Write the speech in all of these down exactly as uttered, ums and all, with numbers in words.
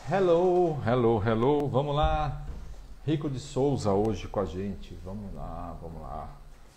Hello, hello, hello, vamos lá. Rico de Souza hoje com a gente. Vamos lá, vamos lá.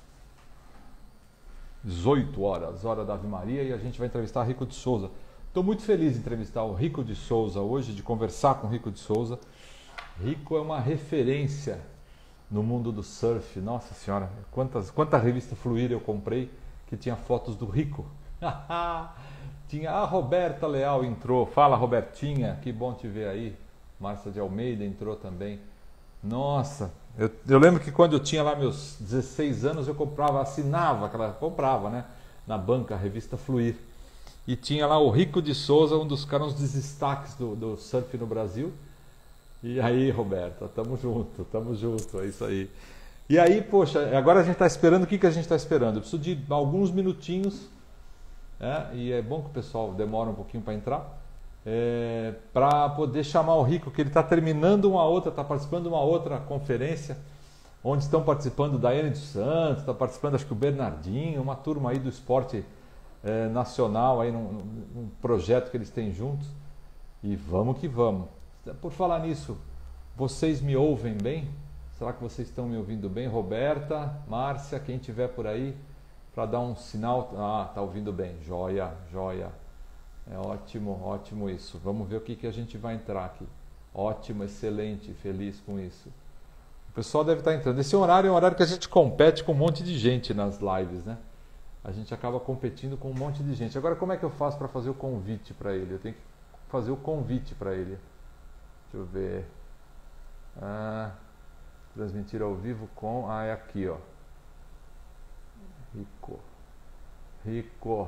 dezoito horas, hora da Ave Maria, e a gente vai entrevistar Rico de Souza. Estou muito feliz de entrevistar o Rico de Souza hoje, de conversar com o Rico de Souza. Rico é uma referência no mundo do surf. Nossa senhora, quantas, quanta revista Fluir eu comprei que tinha fotos do Rico. Tinha a Roberta Leal entrou. Fala, Robertinha, que bom te ver aí. Márcia de Almeida entrou também. Nossa, eu, eu lembro que quando eu tinha lá meus dezesseis anos eu comprava, assinava, aquela, comprava, né, na banca, a revista Fluir. E tinha lá o Rico de Souza, um dos caras, um dos destaques do, do surf no Brasil. E aí, Roberta, tamo junto, tamo junto, é isso aí. E aí, poxa, agora a gente está esperando, o que, que a gente está esperando? Eu preciso de alguns minutinhos, é, e é bom que o pessoal demora um pouquinho para entrar, é, para poder chamar o Rico, que ele está terminando uma outra, está participando de uma outra conferência, onde estão participando Daiane dos Santos, está participando acho que o Bernardinho, uma turma aí do esporte é, nacional, aí num, num projeto que eles têm juntos, e vamos que vamos. Por falar nisso, vocês me ouvem bem? Será que vocês estão me ouvindo bem? Roberta, Márcia, quem tiver por aí, para dar um sinal. Ah, tá ouvindo bem. Joia, joia. É ótimo, ótimo isso. Vamos ver o que, que a gente vai entrar aqui. Ótimo, excelente, feliz com isso. O pessoal deve estar entrando. Esse horário é um horário que a gente compete com um monte de gente nas lives, né? A gente acaba competindo com um monte de gente. Agora, como é que eu faço para fazer o convite para ele? Eu tenho que fazer o convite para ele. Deixa eu ver. Ah, transmitir ao vivo com... Ah, é aqui, ó. Rico. Rico.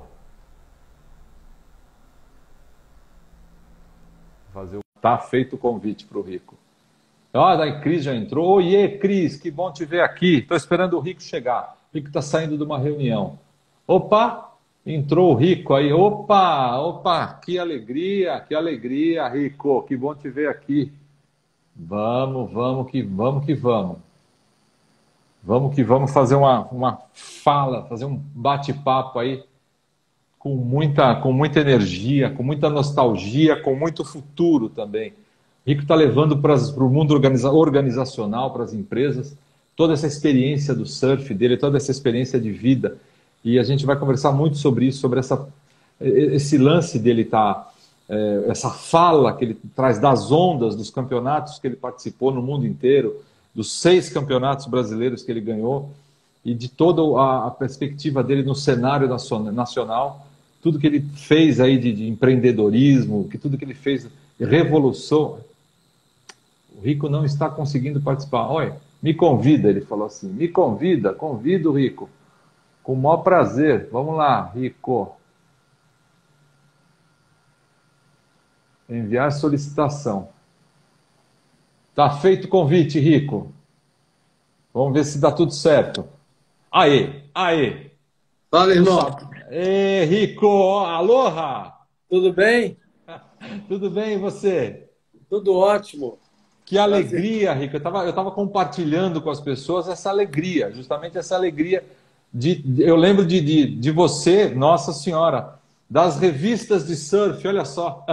Fazer o... Tá feito o convite para o Rico. Ah, a Cris já entrou. Oiê, Cris, que bom te ver aqui. Estou esperando o Rico chegar. O Rico está saindo de uma reunião. Opa, entrou o Rico aí. Opa, opa, que alegria, que alegria, Rico. Que bom te ver aqui. Vamos, vamos que vamos que vamos. Vamos que vamos fazer uma, uma fala, fazer um bate-papo aí com muita, com muita energia, com muita nostalgia, com muito futuro também. O Rico está levando para o mundo organiza, organizacional, para as empresas, toda essa experiência do surf dele, toda essa experiência de vida. E a gente vai conversar muito sobre isso, sobre essa, esse lance dele estar... Tá, É, essa fala que ele traz das ondas dos campeonatos que ele participou no mundo inteiro, dos seis campeonatos brasileiros que ele ganhou e de toda a, a perspectiva dele no cenário nacional, tudo que ele fez aí de, de empreendedorismo, que tudo que ele fez de revolução. O Rico não está conseguindo participar. Olha, me convida, ele falou assim, me convida, convido o Rico, com o maior prazer. Vamos lá, Rico. Enviar solicitação. Tá feito o convite, Rico. Vamos ver se dá tudo certo. Aê, aê. Fala, irmão. Ê, Rico, aloha. Tudo bem? Tudo bem, e você? Tudo ótimo. Que alegria, Rico. Eu estava eu tava compartilhando com as pessoas essa alegria, justamente essa alegria. De, de, eu lembro de, de, de você, Nossa Senhora, das revistas de surf, olha só.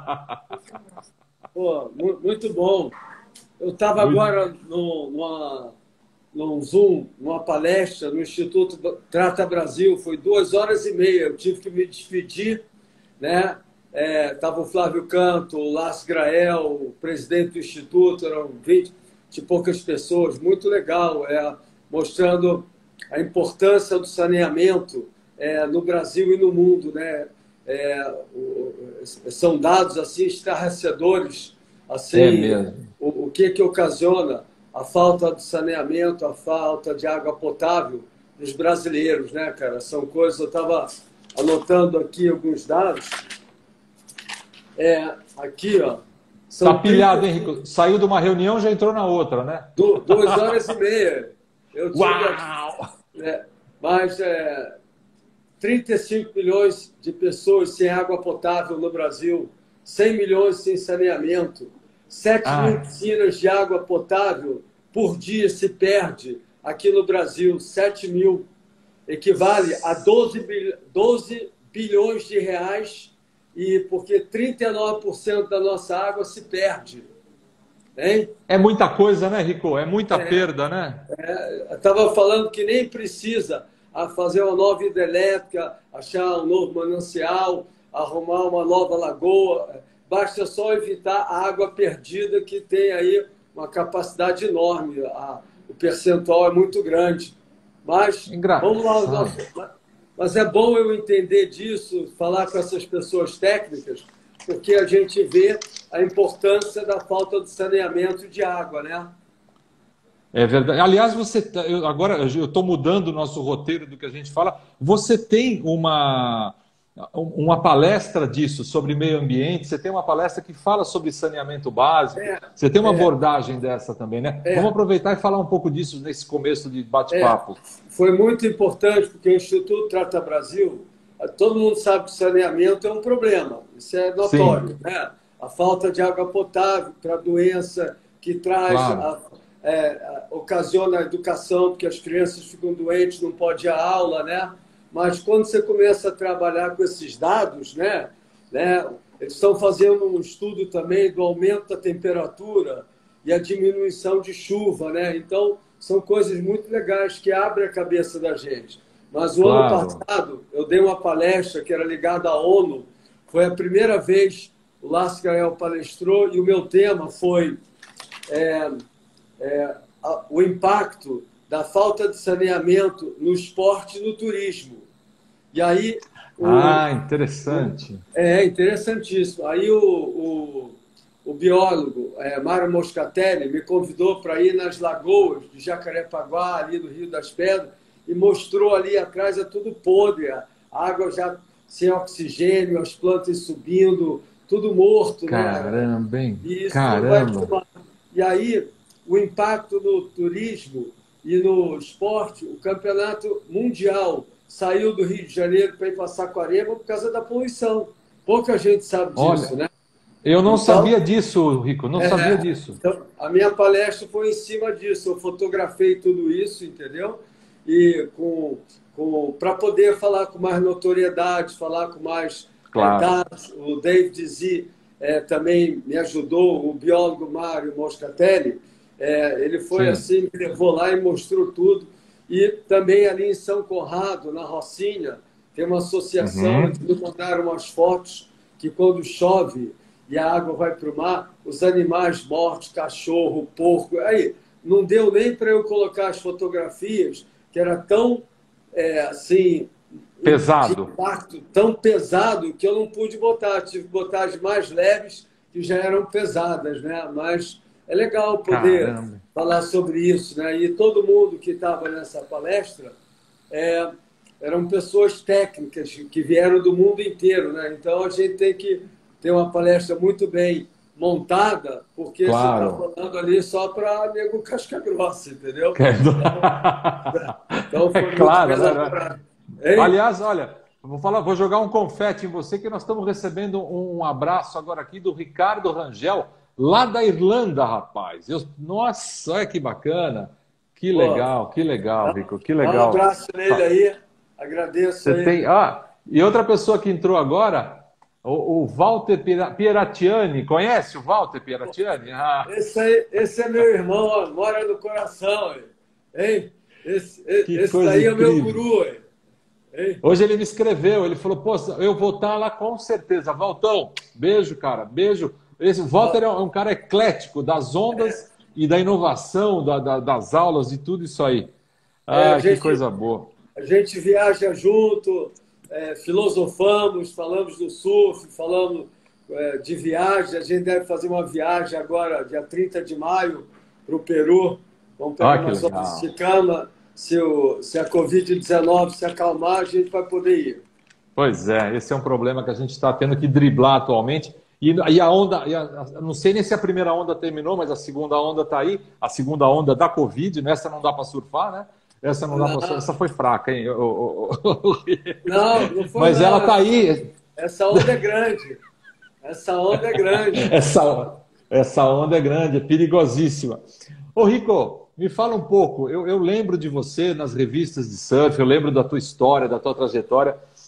Pô, muito bom. Eu estava agora no, numa, num Zoom, numa palestra no Instituto Trata Brasil, foi duas horas e meia, eu tive que me despedir, né? Estava é, o Flávio Canto, o Lácio Grael, o presidente do Instituto, eram vinte e poucas pessoas, muito legal, é, mostrando a importância do saneamento É, no Brasil e no mundo, né? É, o, são dados assim estarrecedores, assim, é o, o que que ocasiona a falta de saneamento, a falta de água potável dos brasileiros, né, cara? São coisas. Eu estava anotando aqui alguns dados. É, aqui, ó. Tá pilhado, hein, Rico? Saiu de uma reunião, já entrou na outra, né? Du, duas horas e meia. Eu tive, Uau! É, mas é, trinta e cinco milhões de pessoas sem água potável no Brasil, cem milhões sem saneamento, sete Ah. mil piscinas de água potável por dia se perde aqui no Brasil, sete mil, equivale a doze bilhões de reais e porque trinta e nove por cento da nossa água se perde. Hein? É muita coisa, né, Rico? É muita É, perda, né? é, estava falando que nem precisa a fazer uma nova hidrelétrica, achar um novo manancial, arrumar uma nova lagoa. Basta só evitar a água perdida, que tem aí uma capacidade enorme. A, o percentual é muito grande. Mas, vamos lá. Engraçado. Mas é bom eu entender disso, falar com essas pessoas técnicas, porque a gente vê a importância da falta de saneamento de água, né? É verdade. Aliás, você tá- eu- agora eu estou mudando o nosso roteiro do que a gente fala. Você tem uma, uma palestra disso sobre meio ambiente, você tem uma palestra que fala sobre saneamento básico, É, você tem uma é, abordagem dessa também, né? Vamos é, aproveitar e falar um pouco disso nesse começo de é. bate-papo. Foi muito importante, porque o Instituto Trata Brasil, todo mundo sabe que saneamento é um problema, isso é Sim, notório, né? A falta de água potável para a doença que traz, claro. a, é, a- ocasiona a educação, porque as crianças ficam doentes, não pode ir à aula, né? Mas quando você começa a trabalhar com esses dados, né, né, eles estão fazendo um estudo também do aumento da temperatura e a diminuição de chuva, né? Então, são coisas muito legais que abrem a cabeça da gente. Mas o ano Claro. passado, eu dei uma palestra que era ligada à ONU. Foi a primeira vez o Lars Gael palestrou e o meu tema foi é, é, a- o impacto da falta de saneamento no esporte e no turismo. E aí, o, Ah, interessante. é interessantíssimo. Aí o, o, o biólogo é, Mário Moscatelli me convidou para ir nas lagoas de Jacarepaguá, ali no Rio das Pedras, e mostrou ali atrás, é tudo podre, a água já sem oxigênio, as plantas subindo, tudo morto, né? Caramba, hein? E isso vai Caramba. tomar. E aí, o impacto no turismo e no esporte, o campeonato mundial saiu do Rio de Janeiro para ir para Saquarema por causa da poluição. Pouca gente sabe disso, Olha, né? eu não Então, sabia disso, Rico, não sabia é, disso. então, a minha palestra foi em cima disso. Eu fotografei tudo isso, entendeu? E com, com, para poder falar com mais notoriedade, falar com mais é, Claro. dados. O David Z é, também me ajudou, o biólogo Mário Moscatelli. É, ele foi Sim. assim, me levou lá e mostrou tudo. E também ali em São Conrado, na Rocinha, tem uma associação, Uhum. eles me mandaram umas fotos que quando chove e a água vai para o mar, os animais mortos, cachorro, porco. Aí, não deu nem para eu colocar as fotografias, que era tão, é, assim, de Pesado. impacto, tão pesado, que eu não pude botar. Tive que botar as mais leves, que já eram pesadas, né? Mas é legal poder Caramba. falar sobre isso, né? E todo mundo que estava nessa palestra é, eram pessoas técnicas que vieram do mundo inteiro, né? Então a gente tem que ter uma palestra muito bem montada, porque você está Claro. falando ali só para nego casca grossa, entendeu? Quer- Então É foi muito claro, bem né? elaborado. Hein? Aliás, olha, eu vou falar, vou jogar um confete em você, que nós estamos recebendo um abraço agora aqui do Ricardo Rangel, lá da Irlanda, rapaz. Eu- nossa, olha que bacana. Que Pô, legal, que legal, Rico, que dá um legal. abraço nele aí, agradeço Você aí. tem. Ah, e outra pessoa que entrou agora, o, o Walter Pira- Pieratiani. Conhece o Walter Pieratiani? Ah, Esse, aí, esse é meu irmão, ó, mora no coração, hein? Hein? Esse, que esse coisa daí é o meu incrível. guru, hein? Hein? Hoje ele me escreveu, ele falou, pô, eu vou estar lá com certeza. Valtão, beijo, cara, beijo. Esse, o Walter é um, é um cara eclético das ondas e da inovação, da- da- das aulas e tudo isso aí. É, a Ah, que gente, coisa boa. a gente viaja junto, é, filosofamos, falamos do surf, falamos é, de viagem. A gente deve fazer uma viagem agora, dia trinta de maio, para o Peru. Vamos pegar Ah, que umas horas legal. de cama. Se, o, se a covid dezenove se acalmar, a gente vai poder ir. Pois é, esse é um problema que a gente está tendo que driblar atualmente. E, e a onda, e a- a- não sei nem se a primeira onda terminou, mas a segunda onda está aí, a segunda onda da Covid, nessa não dá para surfar, né? Essa não dá para surfar, Não, essa foi fraca, hein? ô, ô, ô. não, não foi Mas ela não. está aí, Essa onda é grande. Essa onda é grande. essa, essa onda é grande, é perigosíssima. Ô, Rico, me fala um pouco. Eu, eu lembro de você nas revistas de surf, eu lembro da tua história, da tua trajetória.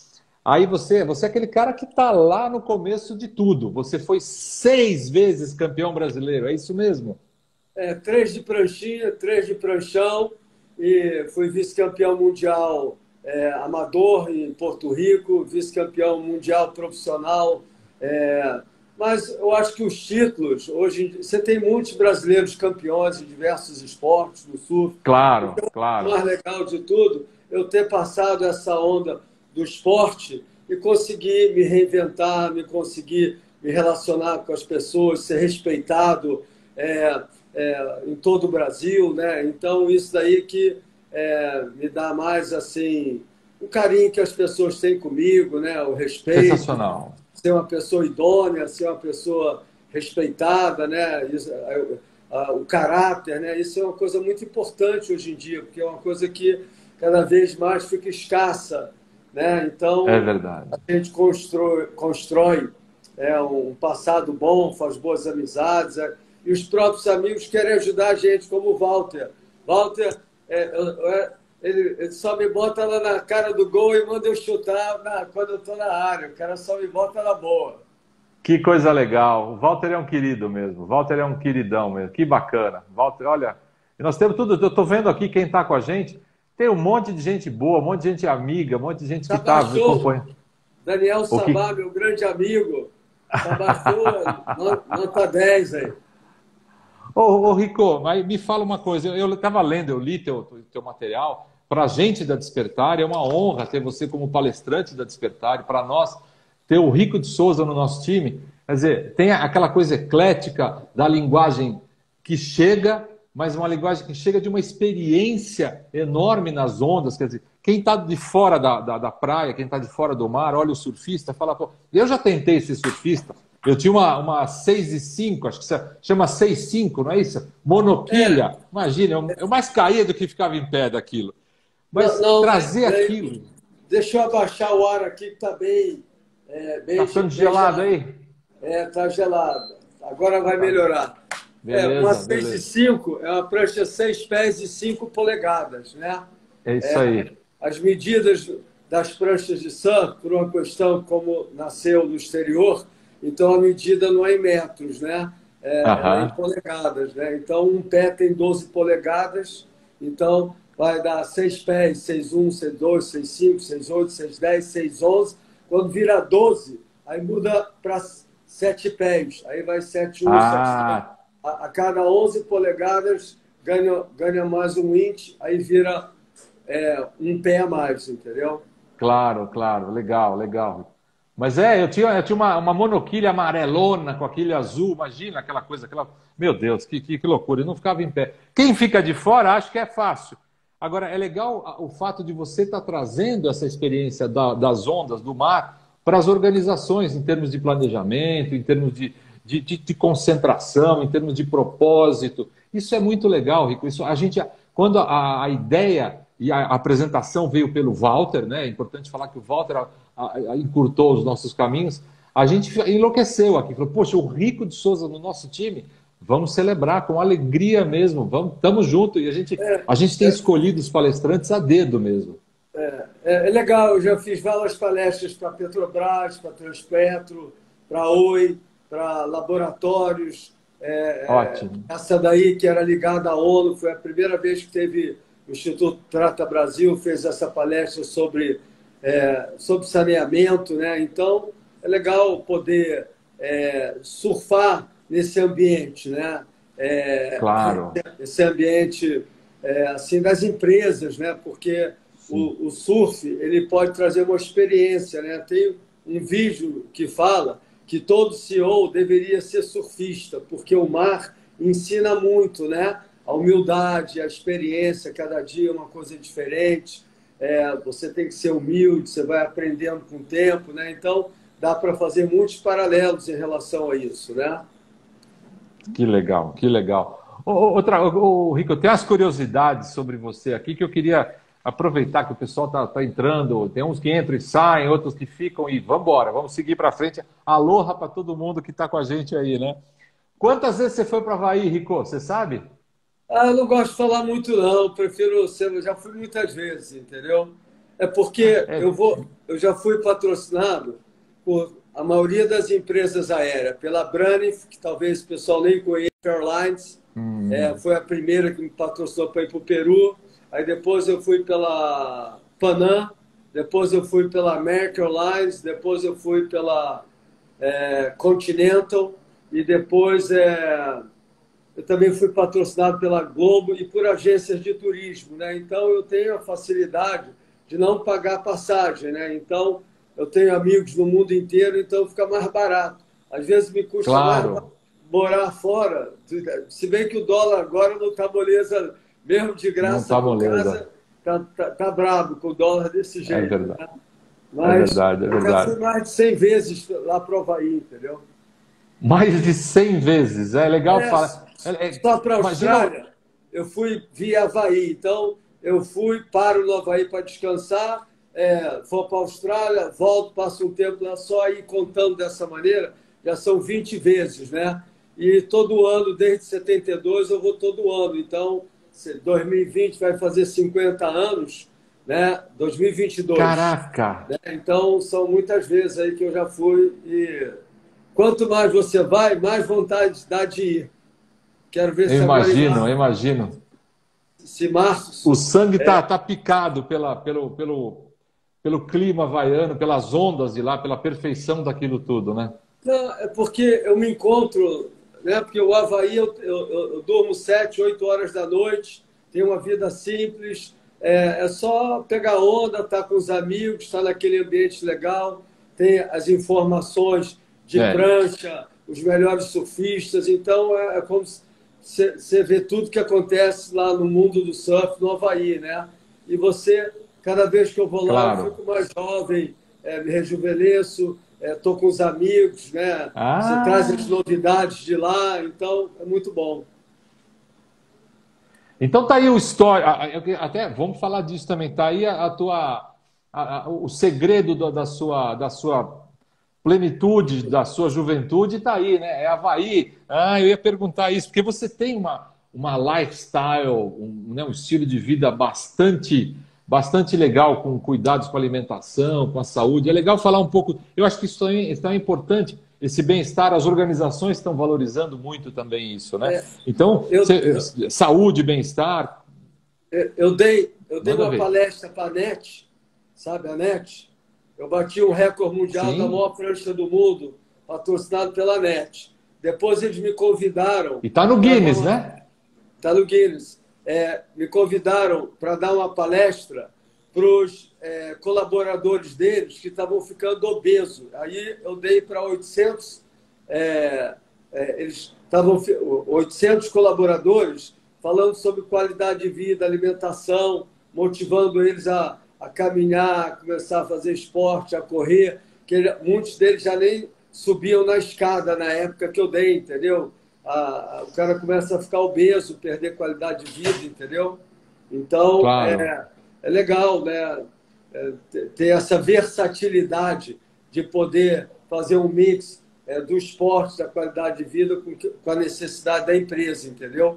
Aí você, você é aquele cara que está lá no começo de tudo. Você foi seis vezes campeão brasileiro, é isso mesmo? É, três de pranchinha, três de pranchão, e fui vice-campeão mundial é, amador em Porto Rico, vice-campeão mundial profissional. É, mas eu acho que os títulos, hoje em dia, você tem muitos brasileiros campeões em diversos esportes, no surf. Claro, Então, o claro. mais legal de tudo, eu ter passado essa onda do esporte e conseguir me reinventar, me conseguir me relacionar com as pessoas, ser respeitado é, é, em todo o Brasil, né? Então, isso daí que é, me dá mais, assim, o carinho que as pessoas têm comigo, né? O respeito, Sensacional. ser uma pessoa idônea, ser uma pessoa respeitada, né? Isso, o caráter, né? Isso é uma coisa muito importante hoje em dia, porque é uma coisa que cada vez mais fica escassa, né? É Então, verdade. a gente constrói, constrói é, um passado bom, faz boas amizades, é, e os próprios amigos querem ajudar a gente, como o Walter. Walter, é, é, ele, ele só me bota lá na cara do gol e manda eu chutar na, quando eu estou na área. O cara só me bota na boa. Que coisa legal. O Walter é um querido mesmo. O Walter é um queridão mesmo. Que bacana. Walter, olha, nós temos tudo. Eu estou vendo aqui quem está com a gente. Tem um monte de gente boa, um monte de gente amiga, um monte de gente que está Sabachou, acompanhando. Daniel O que... Sabá, meu grande amigo. Sabachou, nota dez aí. Ô, ô, Rico, mas me fala uma coisa. Eu estava lendo, eu li teu, teu material. Para a gente da Despertar, é uma honra ter você como palestrante da Despertar. Para nós, ter o Rico de Souza no nosso time. Quer dizer, tem aquela coisa eclética da linguagem que chega, mas uma linguagem que chega de uma experiência enorme nas ondas. Quer dizer, quem está de fora da, da, da praia, quem está de fora do mar, olha o surfista, fala, pô, eu já tentei ser surfista. Eu tinha uma, uma seis e cinco, acho que chama seis e cinco, não é isso? Monoquilha. É. Imagina, eu, eu mais caía do que ficava em pé daquilo. Não, Mas não, trazer daí, aquilo. deixa eu abaixar o ar aqui que está bem, é, bem, Tá ficando bem gelado gelado. aí? É, está gelado. Agora vai Tá. melhorar. É, uma Beleza, seis e beleza. cinco é uma prancha seis pés e cinco polegadas, né? É isso aí. As medidas das pranchas de surf, por uma questão como nasceu no exterior, então a medida não é em metros, né? É, ela é em Aham. polegadas, né? Então um pé tem doze polegadas, então vai dar seis pés, seis um, seis dois, seis cinco, seis oito, seis dez, seis onze. Quando vira doze, aí muda para sete pés, aí vai sete um, sete dois. Ah, A, a cada onze polegadas ganha, ganha mais um inch, aí vira é, um pé a mais, entendeu? claro, claro. Legal, legal. Mas é, eu tinha, eu tinha uma, uma monoquilha amarelona com aquele azul, imagina aquela coisa, aquela. Meu Deus, que, que, que loucura, eu não ficava em pé. Quem fica de fora acha que é fácil. Agora, é legal o fato de você estar trazendo essa experiência da- das ondas, do mar, para as organizações, em termos de planejamento, em termos de, de, de- de concentração, em termos de propósito. Isso é muito legal, Rico. Isso, a gente, quando a, a ideia e a, a apresentação veio pelo Walter, né? É importante falar que o Walter a- a- a- encurtou os nossos caminhos. A gente enlouqueceu aqui, falou: poxa, o Rico de Souza no nosso time, vamos celebrar com alegria mesmo, vamos, estamos juntos. E a gente, a gente tem escolhido os palestrantes a dedo mesmo. É, é legal, eu já fiz várias palestras para Petrobras, para Transpetro, para Oi, para laboratórios. É, é, Ótimo. essa daí, que era ligada à ONU, foi a primeira vez que teve o Instituto Trata Brasil, fez essa palestra sobre, é, sobre saneamento, né? Então, é legal poder é, surfar nesse ambiente, né? É, Claro. esse ambiente é, assim das empresas, né? Porque o, o surf ele pode trazer uma experiência, né? Tem um vídeo que fala que todo C E O deveria ser surfista, porque o mar ensina muito, né? A humildade, a experiência, cada dia é uma coisa diferente. É, você tem que ser humilde, você vai aprendendo com o tempo, né? Então dá para fazer muitos paralelos em relação a isso, né? Que legal, que legal. Ô, ô, Outra, ô, ô, Rico, eu tenho umas curiosidades sobre você aqui que eu queria aproveitar que o pessoal está tá entrando. Tem uns que entram e saem, outros que ficam e vamos embora, vamos seguir para frente. Aloha para todo mundo que está com a gente aí, né? Quantas vezes você foi para Havaí, Rico? Você sabe? Ah, eu não gosto de falar muito, não. Prefiro ser. Eu já fui muitas vezes, entendeu? É porque É, eu, vou, eu já fui patrocinado por a maioria das empresas aéreas, pela Braniff, que talvez o pessoal nem conheça, Airlines, é, hum, foi a primeira que me patrocinou para ir para o Peru. Aí depois eu fui pela Panam, depois eu fui pela American Airlines, depois eu fui pela é, Continental e depois é, eu também fui patrocinado pela Globo e por agências de turismo, né? Então eu tenho a facilidade de não pagar passagem, né? Então eu tenho amigos no mundo inteiro, então fica mais barato. Às vezes me custa mais claro, morar fora, se bem que o dólar agora não está moleza, mesmo de não graça está por moleza. casa, tá, tá, tá brabo com o dólar desse É jeito, verdade, né? é Mas verdade, é eu já fui verdade. mais de cem vezes lá para o Havaí, entendeu? Mais de cem vezes, é legal É, falar. É- é- só para a imagina, Austrália, eu fui via Havaí. Então, eu fui, paro no Havaí para descansar, é, vou para a Austrália, volto, passo um tempo lá, só aí contando dessa maneira, já são vinte vezes, né? E todo ano, desde setenta e dois, eu vou todo ano. Então, dois mil e vinte vai fazer cinquenta anos, né? dois mil e vinte e dois. caraca, Né? Então, são muitas vezes aí que eu já fui e quanto mais você vai, mais vontade dá de ir. Quero ver eu se agora em imagino, eu março, imagino. se O março. sangue tá, tá picado pela, pelo, pelo, pelo clima havaiano, pelas ondas de lá, pela perfeição daquilo tudo, né? Não, é porque eu me encontro, né? Porque o Havaí eu, eu, eu durmo sete, oito horas da noite, tenho uma vida simples, é, é só pegar onda, estar tá com os amigos, estar tá naquele ambiente legal, tem as informações de É, prancha, os melhores surfistas, então é, é como se você vê tudo que acontece lá no mundo do surf no Havaí, né? E você, cada vez que eu vou lá, eu claro. fico mais jovem, é, me rejuvenesço, estou com os amigos, né? Você traz as Ah, novidades de lá, então é muito bom. então tá aí o história. Até vamos falar disso também. Tá aí a, a tua, a- a- o segredo da, da sua, da sua plenitude, da sua juventude, tá aí, né? É Havaí. Ah, eu ia perguntar isso, porque você tem uma, uma lifestyle, um, né, um estilo de vida bastante, bastante legal, com cuidados com a alimentação, com a saúde. É legal falar um pouco. Eu acho que isso também, isso também é importante. Esse bem-estar, as organizações estão valorizando muito também isso, né? É, Então, eu, cê- saúde, bem-estar, eu, eu dei, eu dei manda uma ver. palestra para a NET, sabe a NET? Eu bati um recorde mundial da Sim, maior prancha do mundo, patrocinado pela NET. Depois eles me convidaram e tá no para dar Guinness, uma. né? Está no Guinness. É, me convidaram para dar uma palestra para os é, colaboradores deles que estavam ficando obesos. Aí eu dei para oitocentos, é, é, eles estavam oitocentos colaboradores falando sobre qualidade de vida, alimentação, motivando eles a, a caminhar, a começar a fazer esporte, a correr, que ele, muitos deles já nem subiam na escada na época que eu dei, entendeu? A, a, o cara começa a ficar obeso, perder qualidade de vida, entendeu? Então, Claro. é, é legal, né? É, ter essa versatilidade de poder fazer um mix é, do esporte, da qualidade de vida com, com a necessidade da empresa, entendeu?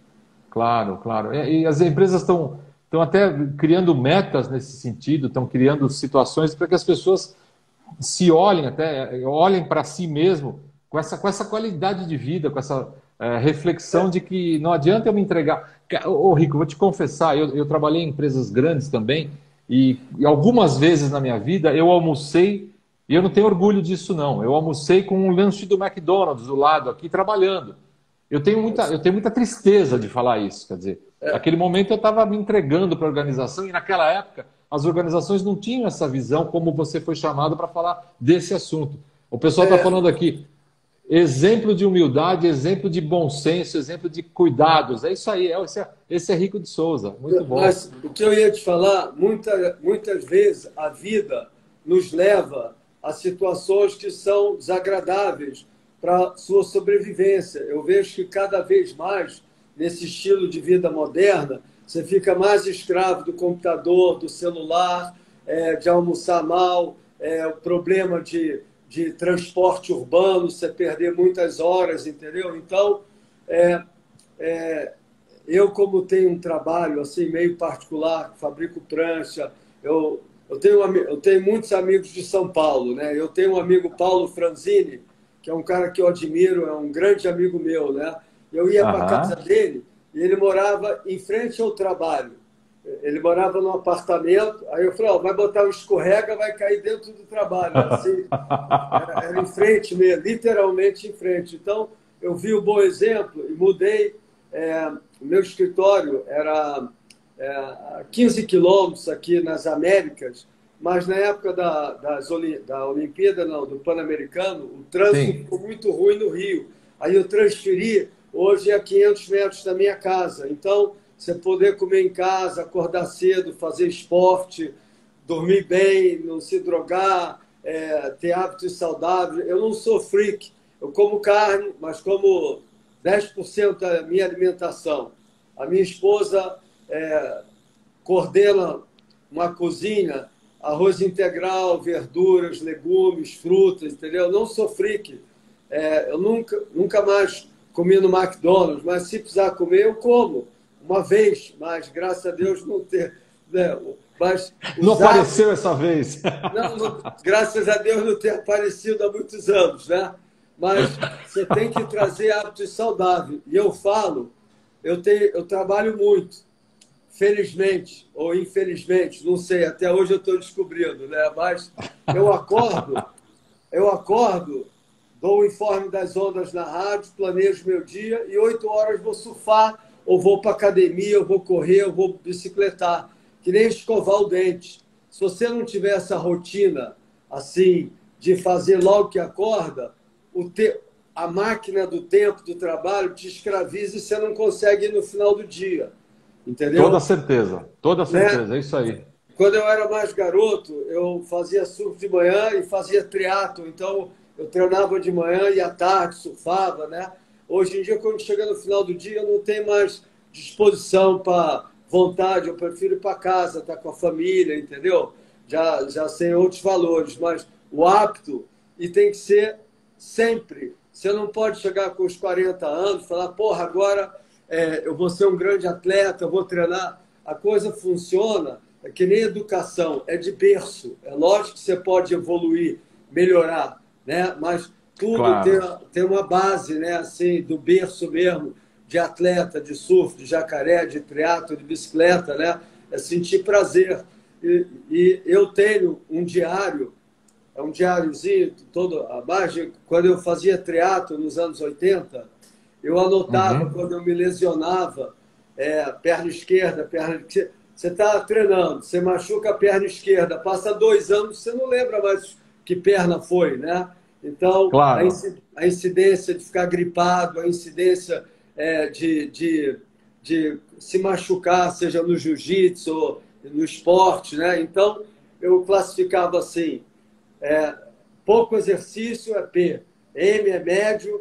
Claro, claro. E, e as empresas estão estão até criando metas nesse sentido, estão criando situações para que as pessoas se olhem até olhem para si mesmo com essa com essa qualidade de vida, com essa eh, reflexão de que não adianta eu me entregar. Ca- Ô, Rico, vou te confessar, eu, eu trabalhei em empresas grandes também e, e algumas vezes na minha vida eu almocei e eu não tenho orgulho disso não. Eu almocei com um lanche do McDonald's do lado aqui trabalhando. Eu tenho muita, eu tenho muita tristeza de falar isso. Quer dizer, naquele momento eu estava me entregando para a organização e naquela época as organizações não tinham essa visão como você foi chamado para falar desse assunto. O pessoal está É, falando aqui, exemplo de humildade, exemplo de bom senso, exemplo de cuidados. É isso aí, é, esse, é, esse é Rico de Souza. Muito bom. mas o que eu ia te falar, muita, muitas vezes a vida nos leva a situações que são desagradáveis para a sua sobrevivência. Eu vejo que cada vez mais, nesse estilo de vida moderna, você fica mais escravo do computador, do celular, é, de almoçar mal, é, o problema de, de transporte urbano, você perder muitas horas, entendeu? Então, é, é, eu, como tenho um trabalho assim meio particular, fabrico prancha, Eu, eu, tenho, eu tenho muitos amigos de São Paulo, né? Eu tenho um amigo, Paulo Franzini, que é um cara que eu admiro, é um grande amigo meu, né? Eu ia para a casa Aham. dele e ele morava em frente ao trabalho. Ele morava num apartamento, aí eu falei, ó, vai botar um escorrega, vai cair dentro do trabalho. Assim, era, era em frente mesmo, literalmente em frente. Então, eu vi o bom exemplo e mudei. É, o meu escritório era é, a quinze quilômetros aqui nas Américas, mas na época da, das, da Olimpíada, não, do Pan-Americano, o trânsito Sim. ficou muito ruim no Rio. Aí eu transferi, hoje é a quinhentos metros da minha casa. Então, você poder comer em casa, acordar cedo, fazer esporte, dormir bem, não se drogar, é, ter hábitos saudáveis. Eu não sou freak, eu como carne, mas como dez por cento da minha alimentação. A minha esposa é, coordena uma cozinha, arroz integral, verduras, legumes, frutas, entendeu? Eu não sou freak. É, eu nunca, nunca mais comi no McDonald's, mas se precisar comer, eu como. Uma vez, mas graças a Deus não ter. Né? Mas Não os apareceu hábitos, essa vez. não, não, graças a Deus não ter aparecido há muitos anos, né? Mas você tem que trazer hábitos saudáveis. E eu falo, eu, tenho, eu trabalho muito, felizmente ou infelizmente, não sei, até hoje eu estou descobrindo, né? Mas eu acordo, eu acordo, dou o informe das ondas na rádio, planejo meu dia e oito horas vou surfar, ou vou para academia, ou vou correr, ou vou bicicletar, que nem escovar o dente. Se você não tiver essa rotina assim de fazer logo que acorda, o te... a máquina do tempo do trabalho te escraviza e você não consegue ir no final do dia. Toda Entendeu? certeza, toda Né? certeza, é isso aí. Quando eu era mais garoto, eu fazia surf de manhã e fazia triatlo, então eu treinava de manhã e à tarde surfava, né? Hoje em dia, quando chega no final do dia, eu não tenho mais disposição para vontade, eu prefiro ir para casa, estar com a família, entendeu? Já, já sei outros valores, mas o hábito, e tem que ser sempre. Você não pode chegar com os quarenta anos e falar, porra, agora é, eu vou ser um grande atleta, eu vou treinar. A coisa funciona, é que nem educação, é de berço. É lógico que você pode evoluir, melhorar, né? Mas tudo tem, Claro. tem uma base, né? Assim, do berço mesmo, de atleta, de surf, de jacaré, de triatlo, de bicicleta, né? É sentir prazer. E, e eu tenho um diário, é um diáriozinho, todo a margem. Quando eu fazia triatlo nos anos oitenta, eu anotava Uhum. quando eu me lesionava, é, perna esquerda, perna. Você está treinando, você machuca a perna esquerda, passa dois anos, você não lembra mais que perna foi, né? Então, a Claro, inci- a incidência de ficar gripado, a incidência é, de, de, de se machucar, seja no jiu-jitsu ou no esporte, né? Então, eu classificava assim, é, pouco exercício é P, M é médio,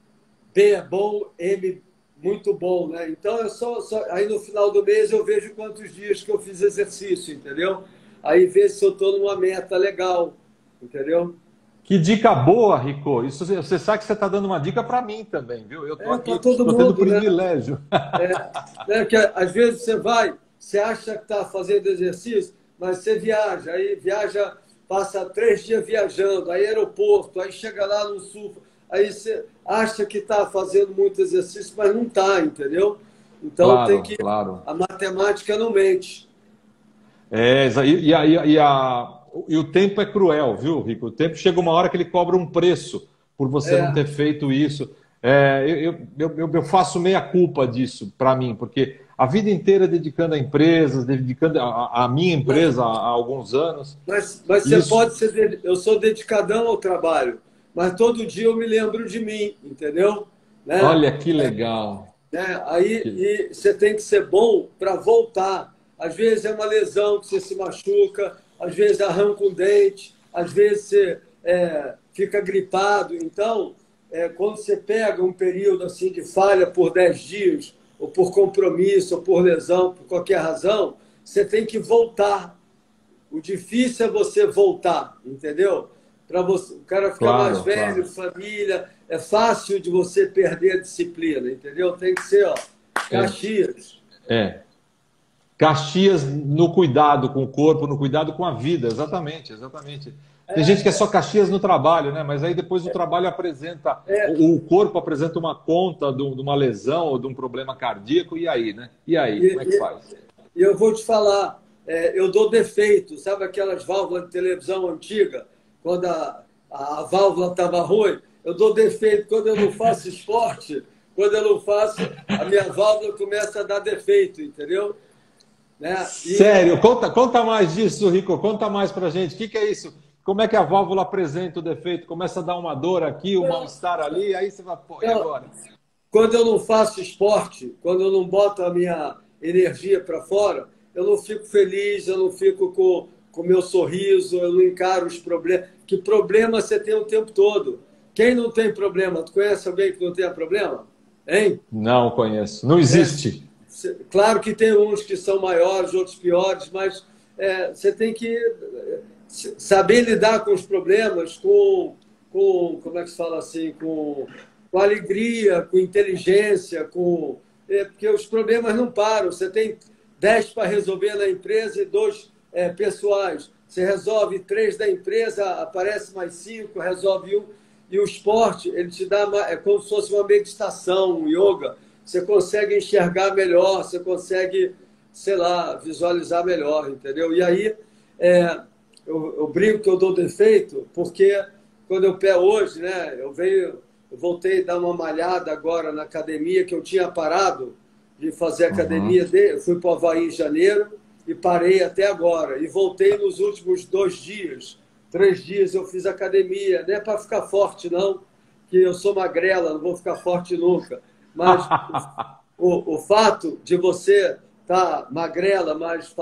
B é bom, M muito bom, né? Então, eu só, só, aí no final do mês eu vejo quantos dias que eu fiz exercício, entendeu? Aí ver se eu estou numa meta legal, entendeu? que dica boa, Rico. Isso você sabe que você está dando uma dica para mim também, viu? Eu estou É para aqui, todo estou tendo mundo, né? privilégio. É, né? Que às vezes você vai, você acha que está fazendo exercício, mas você viaja, aí viaja, passa três dias viajando, aí aeroporto, aí chega lá no sul, aí você acha que está fazendo muito exercício, mas não está, entendeu? Então tem Claro, que. claro. A matemática não mente. É, e, e, a, e, a, e a- e o tempo é cruel, viu, Rico? O tempo chega uma hora que ele cobra um preço por você não É, ter feito isso. É, eu, eu, eu, eu faço meia culpa disso para mim, porque a vida inteira dedicando a empresas, dedicando a, a minha mas, empresa há, há alguns anos, mas, mas e você isso, pode ser. Eu sou dedicadão ao trabalho, mas todo dia eu me lembro de mim, entendeu? Né? olha que legal. Né? Aí Que- e você tem que ser bom para voltar. Às vezes é uma lesão que você se machuca, às vezes arranca um dente, às vezes você é, fica gripado. Então, é, quando você pega um período assim de falha por dez dias, ou por compromisso, ou por lesão, por qualquer razão, você tem que voltar. O difícil é você voltar, entendeu? Para você, o cara ficar mais Claro, velho, claro. família, é fácil de você perder a disciplina, entendeu? Tem que ser, ó, É, Caxias. é. Caxias no cuidado com o corpo, no cuidado com a vida, exatamente, exatamente. Tem gente que é só Caxias no trabalho, né? Mas aí depois o trabalho apresenta, É, o o corpo apresenta uma conta de um- de uma lesão ou de um problema cardíaco, e aí, né? E aí, e, como é que e- faz? e eu vou te falar, é, eu dou defeito, sabe aquelas válvulas de televisão antiga, quando a, a, a válvula estava ruim? Eu dou defeito quando eu não faço esporte, quando eu não faço, a minha válvula começa a dar defeito, entendeu? Né? E Sério, conta, conta mais disso, Rico, conta mais pra gente. O que que é isso? Como é que a válvula apresenta o defeito? Começa a dar uma dor aqui, um não, mal-estar ali, aí você vai, pô, e não, agora? quando eu não faço esporte, quando eu não boto a minha energia para fora, eu não fico feliz, eu não fico com o meu sorriso, eu não encaro os problemas. Que problema você tem o tempo todo? Quem não tem problema? Tu conhece alguém que não tenha problema? Hein? Não conheço, não existe. Claro que tem uns que são maiores, outros piores, mas é, você tem que é, saber lidar com os problemas, com, com como é que se fala assim, com, com alegria, com inteligência, com é, porque os problemas não param. Você tem dez para resolver na empresa e dois é, pessoais. Você resolve três da empresa, aparece mais cinco, resolve um. E o esporte, ele te dá, é como se fosse uma meditação, um yoga. Você consegue enxergar melhor, você consegue, sei lá, visualizar melhor, entendeu? E aí, é, eu, eu brinco que eu dou defeito, porque quando eu pé hoje, né, eu venho, eu voltei a dar uma malhada agora na academia, que eu tinha parado de fazer Uhum. academia, de, eu fui para o Havaí em janeiro e parei até agora. E voltei nos últimos dois dias, três dias eu fiz academia, não é para ficar forte, não, que eu sou magrela, não vou ficar forte nunca. Mas o, o fato de você estar tá magrela, mas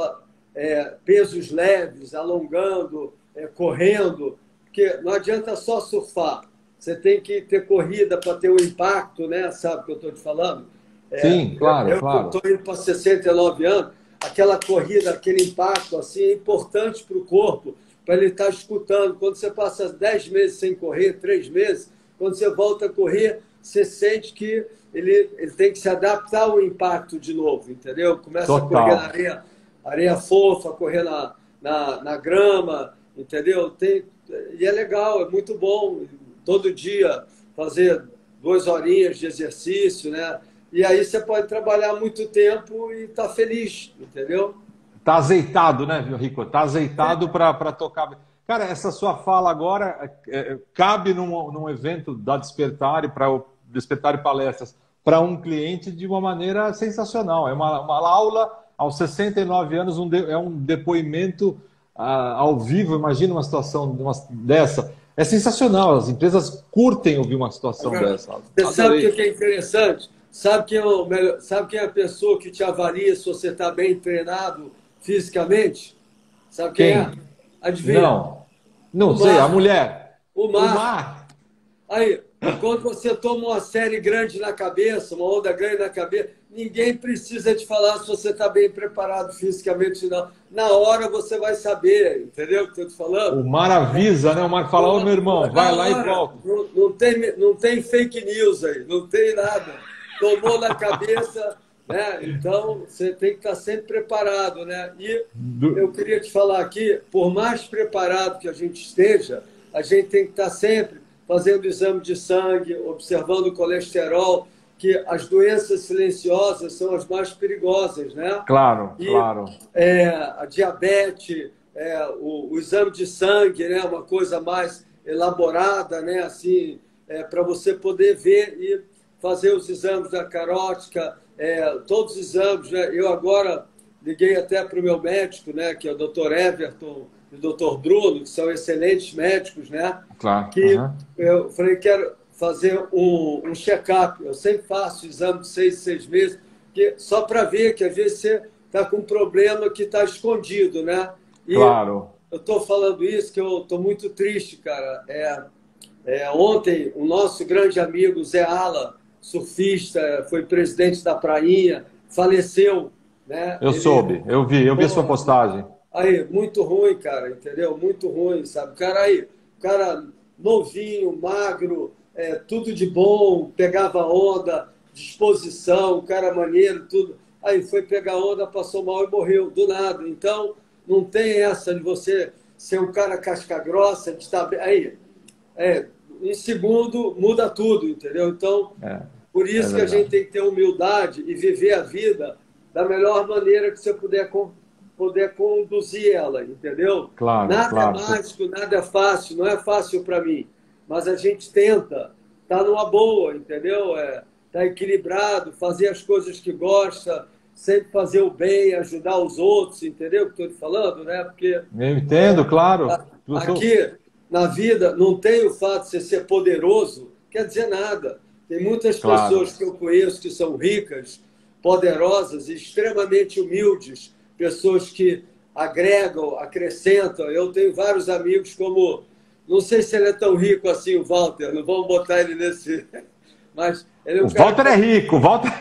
é, pesos leves, alongando, é, correndo, porque não adianta só surfar. Você tem que ter corrida para ter o impacto, né? Sabe o que eu estou te falando? É, Sim, claro, eu claro. estou indo para sessenta e nove anos, aquela corrida, aquele impacto assim, é importante para o corpo, para ele estar escutando. Quando você passa dez meses sem correr, três meses, quando você volta a correr, você sente que ele, ele tem que se adaptar ao impacto de novo, entendeu? Começa a correr na Total. areia, areia fofa, correr na, na, na grama, entendeu? Tem, e é legal, é muito bom. Todo dia fazer duas horinhas de exercício, né? E aí você pode trabalhar muito tempo e estar tá feliz, entendeu? Tá azeitado, né, Rico? Tá azeitado para tocar. Cara, essa sua fala agora é, é, cabe num, num evento da Despertar e para o Despertar e Palestras para um cliente de uma maneira sensacional. É uma, uma aula aos sessenta e nove anos, um de, é um depoimento ah, ao vivo. Imagina uma situação uma, dessa. É sensacional. As empresas curtem ouvir uma situação Agora, dessa. você sabe o Adorei. que é interessante? Sabe quem é, o melhor, sabe quem é a pessoa que te avalia se você está bem treinado fisicamente? Sabe quem é? Quem? Adivinha? Não. O Não sei. A mar. mulher. O O mar. mar. Aí, quando você toma uma série grande na cabeça, uma onda grande na cabeça, ninguém precisa te falar se você está bem preparado fisicamente, não. Na hora você vai saber, entendeu o que eu estou te falando? O mar avisa, né? O mar fala, ô meu irmão, vai Na lá e hora, volta. não, não, tem, não tem fake news aí, não tem nada. Tomou na cabeça, né? Então você tem que estar sempre preparado, né? E Do- eu queria te falar aqui, por mais preparado que a gente esteja, a gente tem que estar sempre fazendo exame de sangue, observando o colesterol, que as doenças silenciosas são as mais perigosas, né? Claro, E claro. é, a diabetes, é, o, o exame de sangue, né, uma coisa mais elaborada, né, assim, é, para você poder ver e fazer os exames da carótica, é, todos os exames. Né? Eu agora liguei até para o meu médico, né, que é o doutor Everton e o doutor Bruno, que são excelentes médicos, né, Claro. que Aham. eu falei, quero fazer um, um check-up. Eu sempre faço exame de seis, seis meses, que, só para ver que às vezes você está com um problema que está escondido, né? E Claro. eu estou falando isso que eu estou muito triste, cara. É, é, ontem, o nosso grande amigo Zé Ala, surfista, foi presidente da Prainha, faleceu, né? Eu Ele, soube, eu vi, eu vi a sua pô, postagem. aí, muito ruim, cara, entendeu? Muito ruim, sabe? Cara aí, cara novinho, magro, é, tudo de bom, pegava onda, disposição, cara maneiro, tudo. aí foi pegar onda, passou mal e morreu, do nada. Então, não tem essa de você ser um cara casca grossa, de estar... Aí, é, um segundo muda tudo, entendeu? Então, É, por isso é que a gente verdade. tem que ter humildade e viver a vida da melhor maneira que você puder, poder conduzir ela, entendeu? Claro, Nada é claro. mágico, nada é fácil, não é fácil para mim, mas a gente tenta, tá numa boa, entendeu? É, tá equilibrado, fazer as coisas que gosta, sempre fazer o bem, ajudar os outros, entendeu o que estou te falando, né? Porque Eu entendo, claro. Eu sou... aqui na vida não tem o fato de você ser poderoso, quer dizer nada. Tem muitas Claro. pessoas que eu conheço que são ricas, poderosas e extremamente humildes, pessoas que agregam, acrescentam. Eu tenho vários amigos como, não sei se ele é tão rico assim, o Walter, não vamos botar ele nesse, mas ele é um O cara Walter que... é rico, o Walter...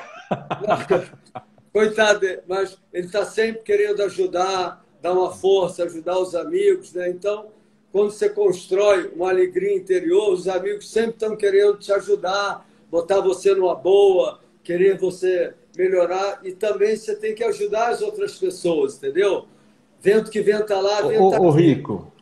Coitado, mas ele está sempre querendo ajudar, dar uma força, ajudar os amigos, né? Então, quando você constrói uma alegria interior, os amigos sempre estão querendo te ajudar, botar você numa boa, querer você melhorar, e também você tem que ajudar as outras pessoas, entendeu? Vento que venta lá, venta Ô, ô, aqui. Rico,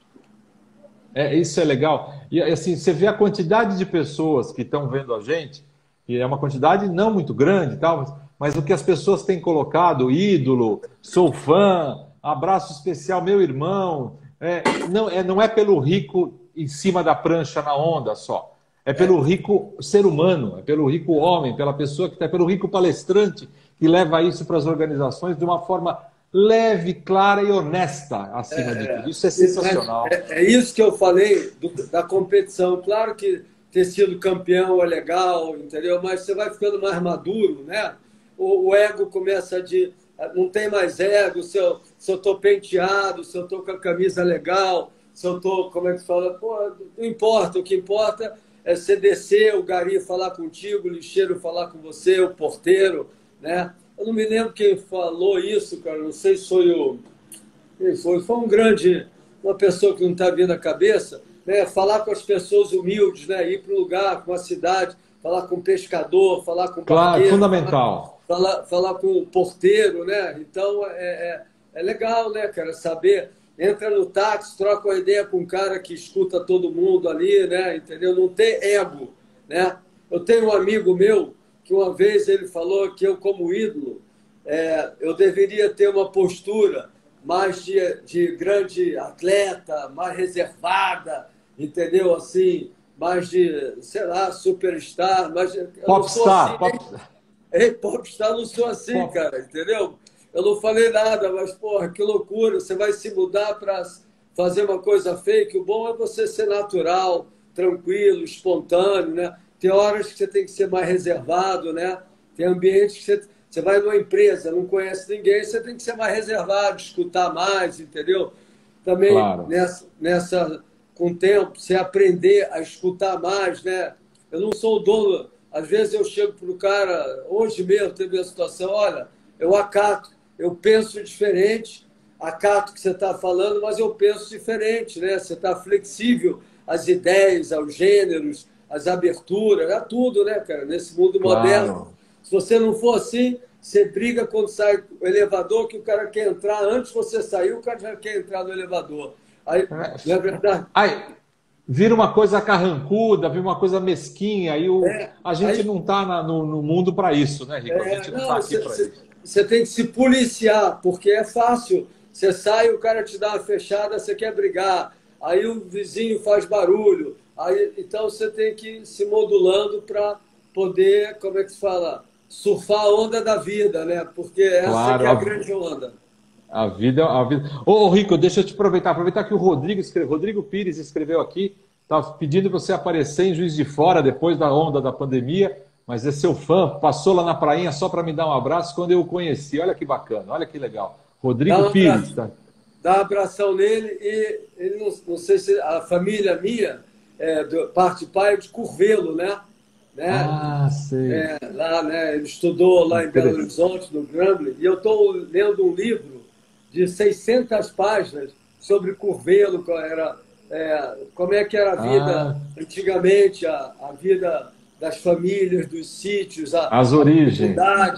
é, isso é legal. E assim, você vê a quantidade de pessoas que estão vendo a gente, e é uma quantidade não muito grande, e tal, mas, mas o que as pessoas têm colocado, ídolo, sou fã, abraço especial, meu irmão, é, não, é, não é pelo rico em cima da prancha na onda só. É pelo rico ser humano, é pelo rico homem, pela pessoa que está, é pelo rico palestrante que leva isso para as organizações de uma forma leve, clara e honesta, acima de tudo. Isso é Mas sensacional. é, é isso que eu falei do- da competição. Claro que ter sido campeão é legal, entendeu? Mas você vai ficando mais maduro, né? O, o ego começa de... Não tem mais ego, se eu, se eu tô penteado, se eu tô com a camisa legal, se eu tô... Como é que se fala? Pô, não importa. O que importa é você descer, o gari falar contigo, o lixeiro falar com você, o porteiro, né? Eu não me lembro quem falou isso, cara. Não sei se foi o... Quem foi? Foi um grande, uma pessoa que não está vindo à cabeça, né? Falar com as pessoas humildes, né? Ir para um lugar, com a cidade, falar com o pescador, falar com o Claro, barqueiro, falar, fundamental. falar, falar com o porteiro, né? Então, é, é, é legal, né, cara, saber. Entra no táxi, troca uma ideia com um cara que escuta todo mundo ali, né? Entendeu? Não ter ego, né? Eu tenho um amigo meu que uma vez ele falou que eu, como ídolo, é, eu deveria ter uma postura mais de, de grande atleta, mais reservada, entendeu? Assim, mais de, sei lá, superstar, mas eu não sou assim, Popstar, pop, ei, popstar não sou assim, pop. cara, entendeu? Eu não falei nada, mas, porra, que loucura, você vai se mudar para fazer uma coisa fake, o bom é você ser natural, tranquilo, espontâneo, né? Tem horas que você tem que ser mais reservado, né? Tem ambientes que você... Você vai numa empresa, não conhece ninguém, você tem que ser mais reservado, escutar mais, entendeu? Também Claro. nessa, nessa com o tempo, você aprender a escutar mais, né? Eu não sou o dono. Às vezes eu chego para o cara, hoje mesmo teve a situação, olha, eu acato, eu penso diferente, acato o que você está falando, mas eu penso diferente, né? Você está flexível às ideias, aos gêneros, às aberturas, a tudo, né, cara? Nesse mundo moderno. Claro. Se você não for assim, você briga quando sai o elevador, que o cara quer entrar, antes de você sair, o cara já quer entrar no elevador. Aí, não é verdade? Aí, vira uma coisa carrancuda, vira uma coisa mesquinha, aí o, É, a gente aí, não está no, no mundo para isso, né, Rico? A é, gente não não, está aqui você, para você, isso. você tem que se policiar, porque é fácil. Você sai, o cara te dá uma fechada, você quer brigar. Aí o vizinho faz barulho. Aí, então você tem que ir se modulando para poder, como é que se fala? Surfar a onda da vida, né? Porque essa que Claro, é a a, grande onda. a vida, a vida. Ô, ô, Rico, deixa eu te aproveitar, aproveitar que o Rodrigo, escreve, Rodrigo Pires escreveu aqui, tá pedindo você aparecer em Juiz de Fora depois da onda da pandemia, mas é seu fã, passou lá na prainha só para me dar um abraço quando eu o conheci. Olha que bacana, olha que legal. Dá um Rodrigo Pires, abraço, tá? dá um abração nele e ele não, não sei se a família minha, é, do, parte de pai, é de Curvelo, né? né? Ah, sei. É, lá, né? Ele estudou lá em Belo Interessante. Horizonte, no Grambling, e eu estou lendo um livro de seiscentas páginas sobre Curvelo, qual era, é, como é que era a vida Ah, antigamente, a, a vida das famílias, dos sítios, a, as a origens. comunidade,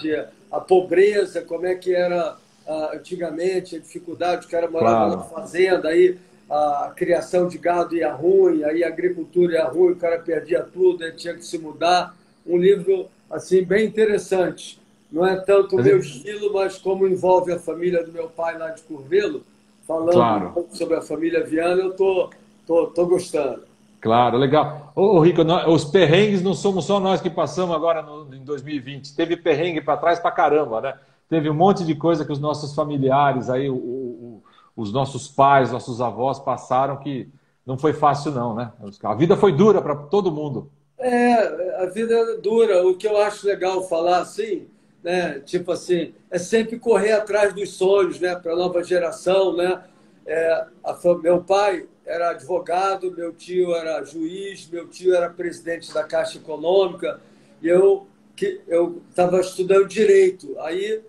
a pobreza, como é que era ah, antigamente, a dificuldade, o cara morava Claro. na fazenda, aí a criação de gado ia ruim, aí a agricultura ia ruim, o cara perdia tudo, aí tinha que se mudar. Um livro assim bem interessante. Não é tanto o Mas meu é- estilo, mas como envolve a família do meu pai lá de Curvelo, falando um Claro. pouco sobre a família Viana, eu tô, tô, tô gostando. Claro, legal. Ô, ô, Rico, nó- os perrengues não somos só nós que passamos agora no- em dois mil e vinte. Teve perrengue para trás para caramba, né? Teve um monte de coisa que os nossos familiares, aí, o- o- o- os nossos pais, nossos avós passaram que não foi fácil, não, né? A vida foi dura para todo mundo. É, a vida é dura. O que eu acho legal falar assim, né? Tipo assim, é sempre correr atrás dos sonhos, né? Para a nova geração, né? É, a fa- meu pai era advogado, meu tio era juiz, meu tio era presidente da Caixa Econômica e eu que eu estava estudando direito. Aí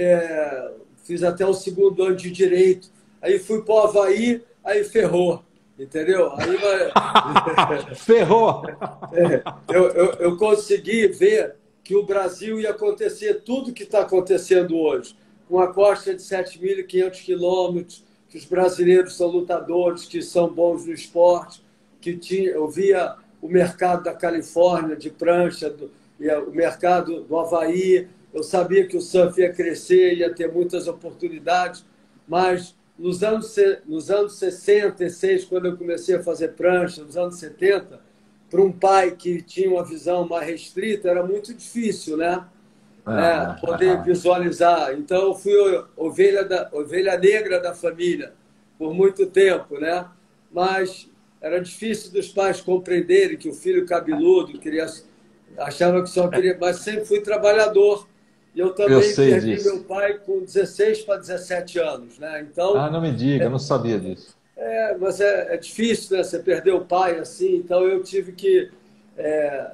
é, fiz até o segundo ano de direito. Aí fui para o Havaí, aí ferrou, entendeu? Aí vai. Ferrou! É, eu, eu, eu consegui ver que o Brasil ia acontecer tudo que está acontecendo hoje, com a costa de sete mil e quinhentos quilômetros, que os brasileiros são lutadores, que são bons no esporte, que tinha, eu via o mercado da Califórnia de prancha, do, e o mercado do Havaí, eu sabia que o surf ia crescer, ia ter muitas oportunidades, mas nos anos, se- nos anos sessenta e seis, quando eu comecei a fazer prancha, nos anos setenta, para um pai que tinha uma visão mais restrita, era muito difícil, né? né? Aham, Poder aham. visualizar. Então, eu fui o- ovelha, da, ovelha negra da família por muito tempo, né? Mas era difícil dos pais compreenderem que o filho cabeludo queria, achava que só queria, mas sempre fui trabalhador. E eu Eu também sei perdi disso. meu pai com dezesseis para dezessete anos, né? Então, Ah, não me diga, eu não sabia disso. é, mas é, é difícil, né? Você perder o pai assim, então eu tive que é,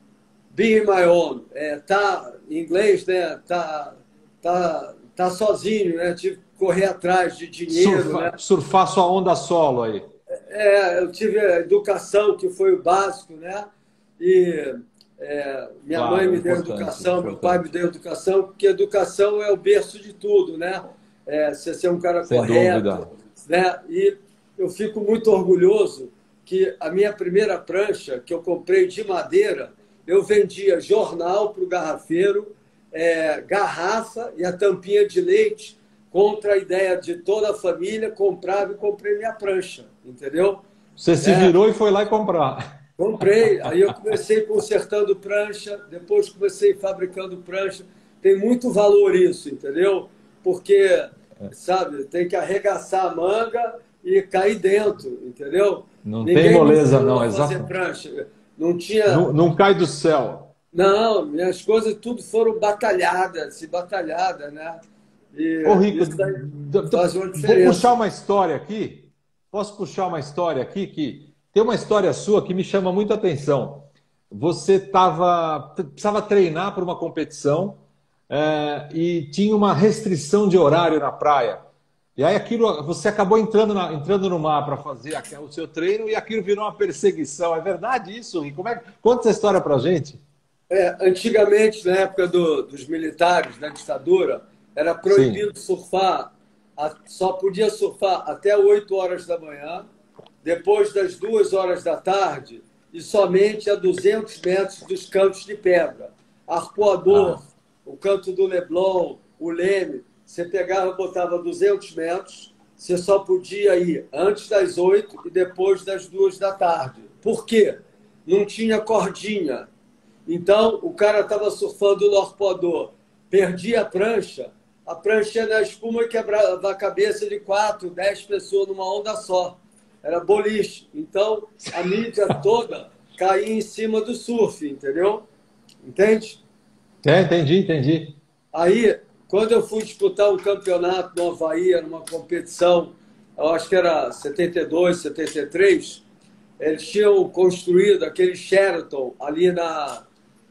be my own, é, tá em inglês, né? Tá, tá, tá sozinho, né? Tive que correr atrás de dinheiro, né? Surfa, surfar sua onda solo aí. É, eu tive a educação, que foi o básico, né? E é, minha mãe Claro, é me deu importante, educação, meu pai me importante. deu educação, porque educação é o berço de tudo, né? É, você ser um cara Sem correto, dúvida. né? E eu fico muito orgulhoso que a minha primeira prancha, que eu comprei de madeira, eu vendia jornal para o garrafeiro, é, garrafa e a tampinha de leite contra a ideia de toda a família, comprava e comprei minha prancha, entendeu? Você se É, virou e foi lá e comprar. comprei, aí eu comecei consertando prancha, depois comecei fabricando prancha. Tem muito valor isso, entendeu? Porque, sabe, tem que arregaçar a manga e cair dentro, entendeu? Não tem Ninguém me moleza, ensinou não, a fazer exato. prancha. Não tinha. Não, não cai do céu. Não, minhas coisas tudo foram batalhadas, se batalhadas, né? Ô, E Rico, isso aí d- d- faz uma vou puxar diferença. uma história aqui. Posso puxar uma história aqui que tem uma história sua que me chama muito a atenção. Você tava, precisava treinar para uma competição, é, e tinha uma restrição de horário na praia. E aí aquilo, você acabou entrando, na- entrando no mar para fazer aqu- o seu treino e aquilo virou uma perseguição. É verdade isso, Rico? Como é, que- conta essa história para gente. É, antigamente, na época do- dos militares, da ditadura, era Sim. proibido surfar, a- só podia surfar até oito horas da manhã, depois das duas horas da tarde e somente a duzentos metros dos cantos de pedra. Ah, Arpoador, o canto do Leblon, o Leme, você pegava e botava duzentos metros, você só podia ir antes das oito e depois das duas da tarde. Por quê? Não tinha cordinha. Então, o cara estava surfando no arpoador, perdia a prancha, a prancha ia na espuma e quebrava a cabeça de quatro, dez pessoas numa onda só. Era boliche. Então, a mídia toda caía em cima do surf, entendeu? Entende? é, entendi, entendi. Aí, quando eu fui disputar um campeonato no Havaí, era uma competição, eu acho que era setenta e dois, setenta e três, eles tinham construído aquele Sheraton ali na,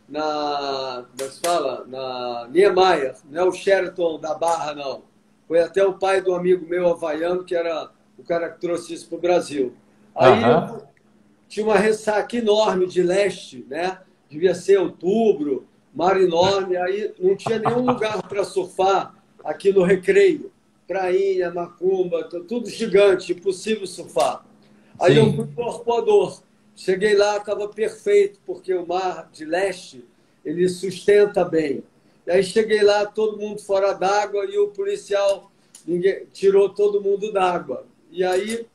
na, como é que se fala? Na Niemeyer, não é o Sheraton da Barra, não. Foi até o pai do amigo meu havaiano, que era o cara que trouxe isso para o Brasil. Aí eu Aham. tinha uma ressaca enorme de leste, né? Devia ser outubro, mar enorme, aí não tinha nenhum lugar para surfar aqui no Recreio. Prainha, Macumba, tudo gigante, impossível surfar. Aí Sim. eu fui para o Arpoador. Cheguei lá, estava perfeito, porque o mar de leste, ele sustenta bem. E aí cheguei lá, todo mundo fora d'água, e o policial ninguém, tirou todo mundo d'água. E aí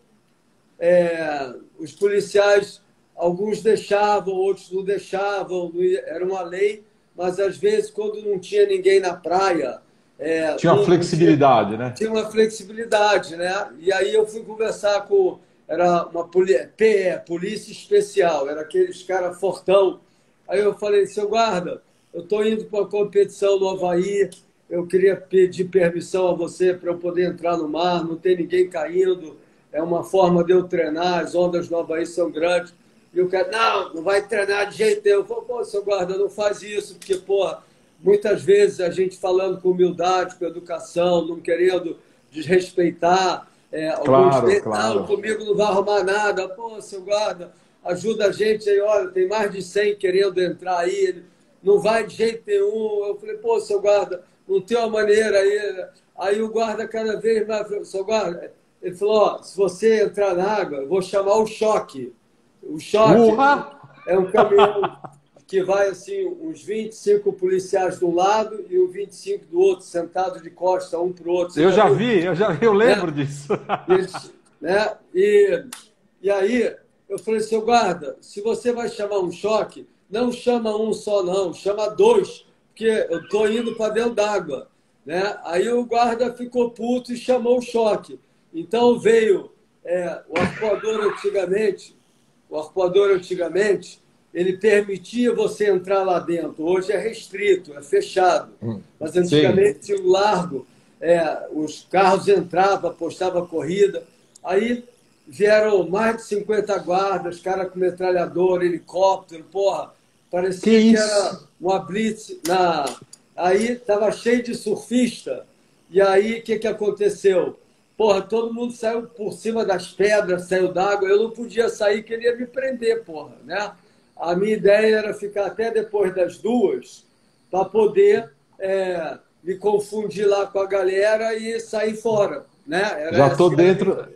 é, os policiais, alguns deixavam, outros não deixavam, era uma lei, mas às vezes, quando não tinha ninguém na praia... É, tinha uma flexibilidade, tinha, né? Tinha uma flexibilidade, né? E aí eu fui conversar com... Era uma poli, P E, Polícia Especial, era aqueles cara fortão. Aí eu falei, seu guarda, eu estou indo para uma competição no Havaí, eu queria pedir permissão a você para eu poder entrar no mar, não tem ninguém caindo, é uma forma de eu treinar, as ondas no Havaí são grandes. E o cara, não, não vai treinar de jeito nenhum. Eu falei, pô, seu guarda, não faz isso, porque, porra, muitas vezes a gente falando com humildade, com educação, não querendo desrespeitar. É, claro, alguns, claro. Não, comigo não vai arrumar nada. Pô, seu guarda, ajuda a gente aí. Olha, tem mais de cem querendo entrar aí. Ele não vai de jeito nenhum. Eu falei, pô, seu guarda, não tem uma maneira aí. Aí o guarda cada vez mais... Seu guarda, ele falou, ó, se você entrar na água, eu vou chamar o choque. O choque Uhum. é um caminhão que vai assim, uns vinte e cinco policiais de um lado e os vinte e cinco do outro, sentado de costa um para o outro. Você eu já, já vi, eu já vi, eu lembro né? disso. Eles, né? e, e aí eu falei, seu guarda, se você vai chamar um choque, não chama um só não, chama dois, porque eu estou indo para dentro d'água. Né? Aí o guarda ficou puto e chamou o choque. Então veio é, o arpoador antigamente, o arpoador antigamente, ele permitia você entrar lá dentro. Hoje é restrito, é fechado. Mas antigamente tinha um largo, é, os carros entravam, apostavam corrida. Aí vieram mais de cinquenta guardas, cara com metralhador, helicóptero, porra, parecia que, que era uma blitz. Na... Aí estava cheio de surfista. E aí o que, que aconteceu? Porra, todo mundo saiu por cima das pedras, saiu d'água. Eu não podia sair, que ele ia me prender, porra, né? A minha ideia era ficar até depois das duas para poder é, me confundir lá com a galera e sair fora, né? Era já estou dentro.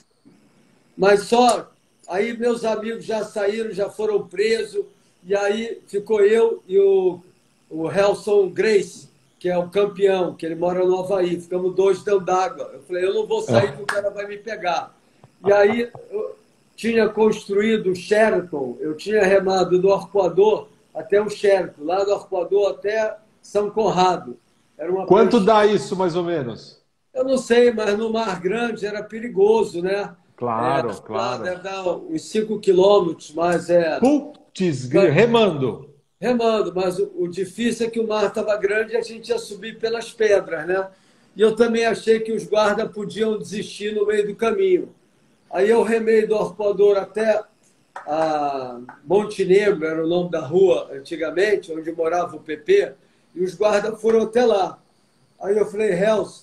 Mas só... Aí meus amigos já saíram, já foram presos. E aí ficou eu e o, o Helson Grace, que é o campeão, que ele mora no Havaí. Ficamos dois dentro d'água. Eu falei, eu não vou sair porque o cara vai me pegar. E aí eu tinha construído o Sheraton, eu tinha remado do Arpoador até o Sheraton, lá do Arpoador até São Conrado. Era uma Quanto prancha... dá isso, mais ou menos? Eu não sei, mas no Mar Grande era perigoso, né? Claro, é, claro. Deve dar uns cinco quilômetros, mas é... Putz, remando. Remando, mas o, o difícil é que o mar estava grande e a gente ia subir pelas pedras, né? E eu também achei que os guardas podiam desistir no meio do caminho. Aí eu remei do Arpoador até a Montenegro, era o nome da rua antigamente, onde morava o P P, e os guardas foram até lá. Aí eu falei, Helson,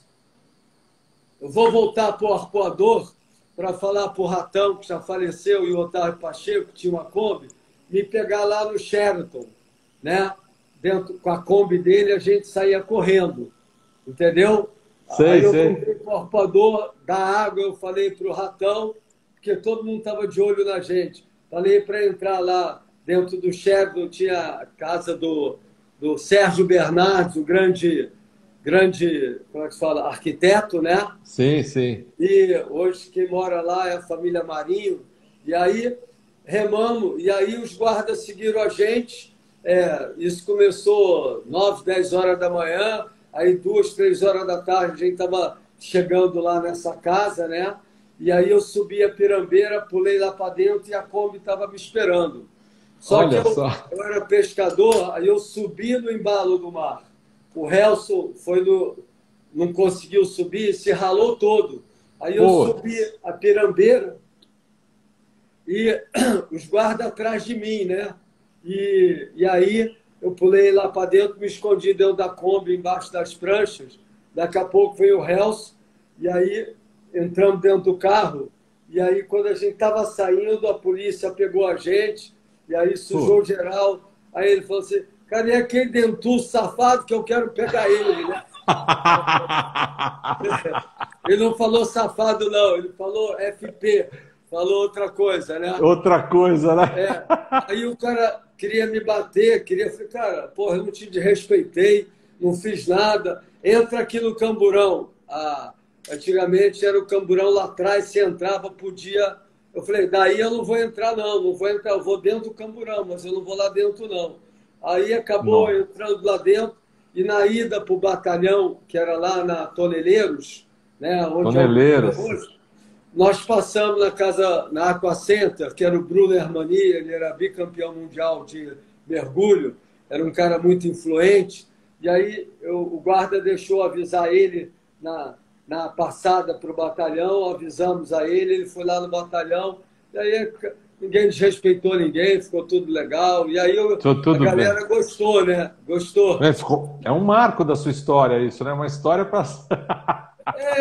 eu vou voltar para o Arpoador para falar para o Ratão, que já faleceu, e o Otávio Pacheco, que tinha uma Kombi, me pegar lá no Sheraton. Né? Dentro, com a Kombi dele, a gente saía correndo, entendeu? Sei, Aí eu sei. comprei o arpoador da água, eu falei para o Ratão, porque todo mundo estava de olho na gente. Falei para entrar lá dentro do Sheraton, tinha a casa do, do Sérgio Bernardes, o grande, grande, como é que se fala, arquiteto, né? Sim, sim. E hoje quem mora lá é a família Marinho. E aí remamos, e aí os guardas seguiram a gente. É, isso começou nove, dez horas da manhã, aí duas, três horas da tarde a gente estava chegando lá nessa casa, né? E aí eu subi a pirambeira, pulei lá para dentro e a Kombi estava me esperando. Só Olha que eu, só. eu era pescador, aí eu subi no embalo do mar. O Helson foi no, não conseguiu subir, se ralou todo. Aí eu Pô. subi a pirambeira e os guardas atrás de mim, né? E, e aí eu pulei lá para dentro, me escondi dentro da Kombi, embaixo das pranchas. Daqui a pouco veio o Helson, e aí entramos dentro do carro. E aí, quando a gente estava saindo, a polícia pegou a gente, e aí sujou Pô. geral. Aí ele falou assim, Cara, e aquele dentuço safado que eu quero pegar ele, né? Ele não falou safado, não. Ele falou F P. Falou outra coisa, né? Outra coisa, né? É. Aí o cara queria me bater, queria... Eu falei, cara, porra, eu não te desrespeitei, não fiz nada. Entra aqui no camburão. Ah, antigamente era o camburão lá atrás, você entrava, podia... Eu falei, daí eu não vou entrar, não. Não vou entrar, eu vou dentro do camburão, mas eu não vou lá dentro, não. Aí acabou não. entrando lá dentro, e na ida para o batalhão, que era lá na Toneleiros, né, onde Toneleiros. Eu, nós passamos na casa, na Aqua Center, que era o Bruno Hermani, ele era bicampeão mundial de mergulho, era um cara muito influente, e aí eu, o guarda deixou avisar ele na, na passada para o batalhão, avisamos a ele, ele foi lá no batalhão, e aí ninguém desrespeitou ninguém, ficou tudo legal. E aí eu, tudo a galera bem. gostou, né? Gostou. É, ficou, é um marco da sua história isso, né? Uma história para... é,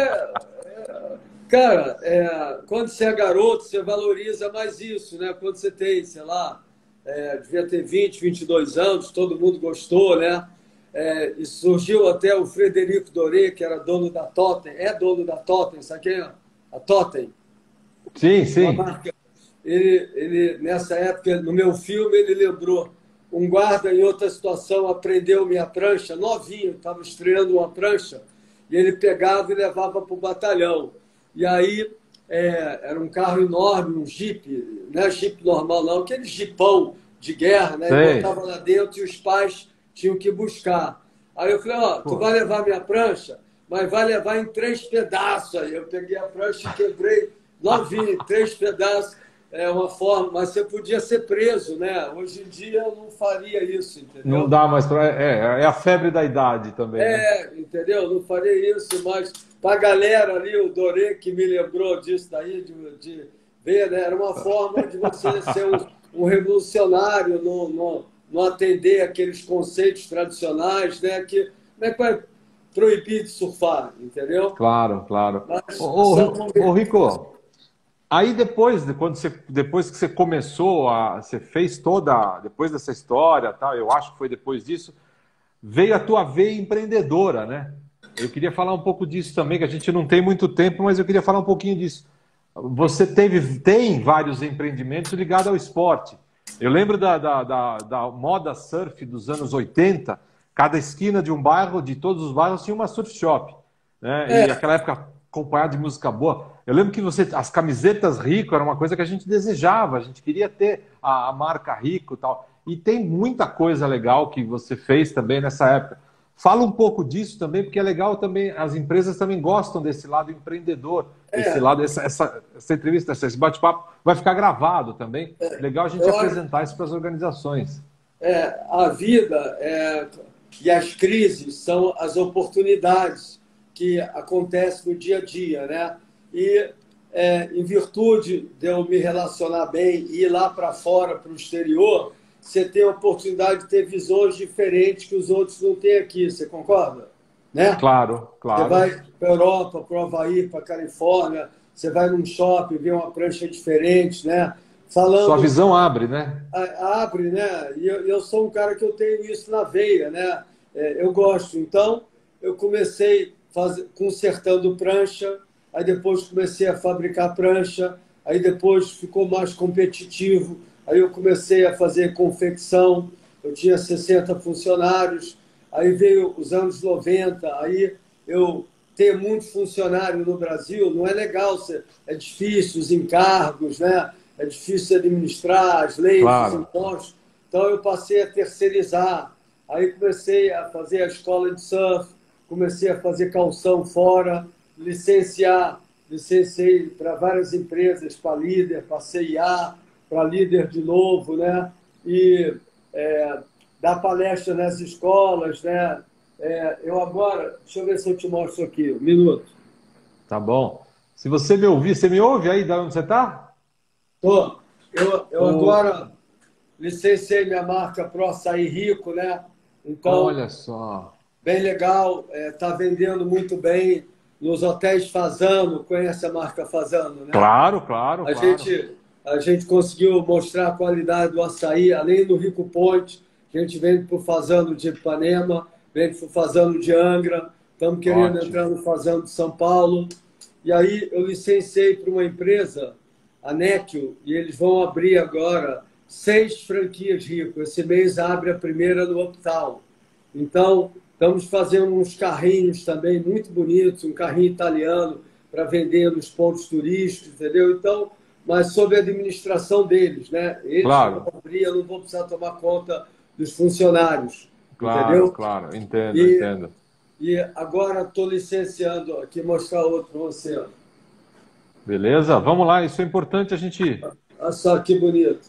é, cara, é, quando você é garoto, você valoriza mais isso, né? Quando você tem, sei lá, é, devia ter vinte, vinte e dois anos, todo mundo gostou, né? É, e surgiu até o Frederico Doré, que era dono da Totem, é dono da Totem, sabe quem é? A Totem. Sim, sim. Uma marca. Ele, ele, nessa época, no meu filme, ele lembrou um guarda em outra situação aprendeu minha prancha, novinho, estava estreando uma prancha, e ele pegava e levava para o batalhão. E aí, é, era um carro enorme, um jipe, não é jipe normal não, aquele jipão de guerra, né? Ele botava lá dentro e os pais tinham que buscar. Aí eu falei, ó, tu vai levar minha prancha, mas vai levar em três pedaços. Aí eu peguei a prancha e quebrei novinho, em três pedaços. É uma forma, mas você podia ser preso, né? Hoje em dia eu não faria isso, entendeu? Não dá mais para... É, é a febre da idade também. É, né? Entendeu? Não faria isso, mas para a galera ali, o Doré que me lembrou disso daí, de, de ver, né? Era uma forma de você ser um, um revolucionário, não, não, não atender aqueles conceitos tradicionais, né? Que, como é que vai proibir de surfar, entendeu? Claro, claro. Mas, ô, ô, ô, Rico... Aí depois, quando você, depois que você começou, a, você fez toda, depois dessa história, tal, eu acho que foi depois disso, veio a tua veia empreendedora, né? Eu queria falar um pouco disso também, que a gente não tem muito tempo, mas eu queria falar um pouquinho disso. Você teve, tem vários empreendimentos ligados ao esporte. Eu lembro da, da, da, da moda surf dos anos oitenta, cada esquina de um bairro, de todos os bairros, tinha uma surf shop, né? É. E naquela época, acompanhado de música boa. Eu lembro que você, as camisetas Rico era uma coisa que a gente desejava, a gente queria ter a, a marca Rico e tal. E tem muita coisa legal que você fez também nessa época. Fala um pouco disso também, porque é legal também, as empresas também gostam desse lado empreendedor, é. esse lado, essa, essa, essa entrevista, esse bate-papo vai ficar gravado também. É. Legal a gente Eu apresentar acho... isso para as organizações. É, a vida é... e as crises são as oportunidades que acontecem no dia a dia, né? E, é, em virtude de eu me relacionar bem e ir lá para fora, para o exterior, você tem a oportunidade de ter visões diferentes que os outros não têm aqui. Você concorda? Né? Claro, claro. Você vai para a Europa, para o Havaí, para a Califórnia, você vai num shopping, vê uma prancha diferente, né? Falando, sua visão abre, né? Abre, né? E eu, eu sou um cara que eu tenho isso na veia, né? É, eu gosto. Então, eu comecei faz... consertando prancha, aí depois comecei a fabricar prancha, aí depois ficou mais competitivo, aí eu comecei a fazer confecção, eu tinha sessenta funcionários, aí veio os anos noventa, aí eu ter muito funcionário no Brasil não é legal, é difícil, os encargos, né? É difícil administrar as leis, claro. Os impostos, então eu passei a terceirizar, aí comecei a fazer a escola de surf, comecei a fazer calção fora, licenciar, licenciei para várias empresas, para líder, para C I A, para líder de novo, né? E é, dar palestra nas escolas, né? É, eu agora, deixa eu ver se eu te mostro aqui, um minuto. Tá bom. Se você me ouvir, você me ouve aí de onde você está? Tô. Eu, eu o... agora licenciei minha marca Pro Açaí Rico, né? Então, olha só. Bem legal, está é, vendendo muito bem nos hotéis Fasano. Conhece a marca Fasano, né? Claro, claro. A, claro. Gente, a gente conseguiu mostrar a qualidade do açaí, além do Rico Point, A gente vende para o Fazano de Ipanema, vende para o Fazano de Angra, estamos querendo Ótimo. entrar no Fazano de São Paulo. E aí eu licenciei para uma empresa, a Néquio, e eles vão abrir agora seis franquias Rico. Esse mês abre a primeira no Uptown. Então, estamos fazendo uns carrinhos também muito bonitos, um carrinho italiano para vender nos pontos turísticos, entendeu? Então, mas sob a administração deles, né? Eles Claro. vão abrir, eu não vou precisar tomar conta dos funcionários, Claro, entendeu? claro, entendo, E, entendo. e agora estou licenciando aqui, mostrar outro para você. Beleza? Vamos lá, isso é importante a gente... Olha só que bonito.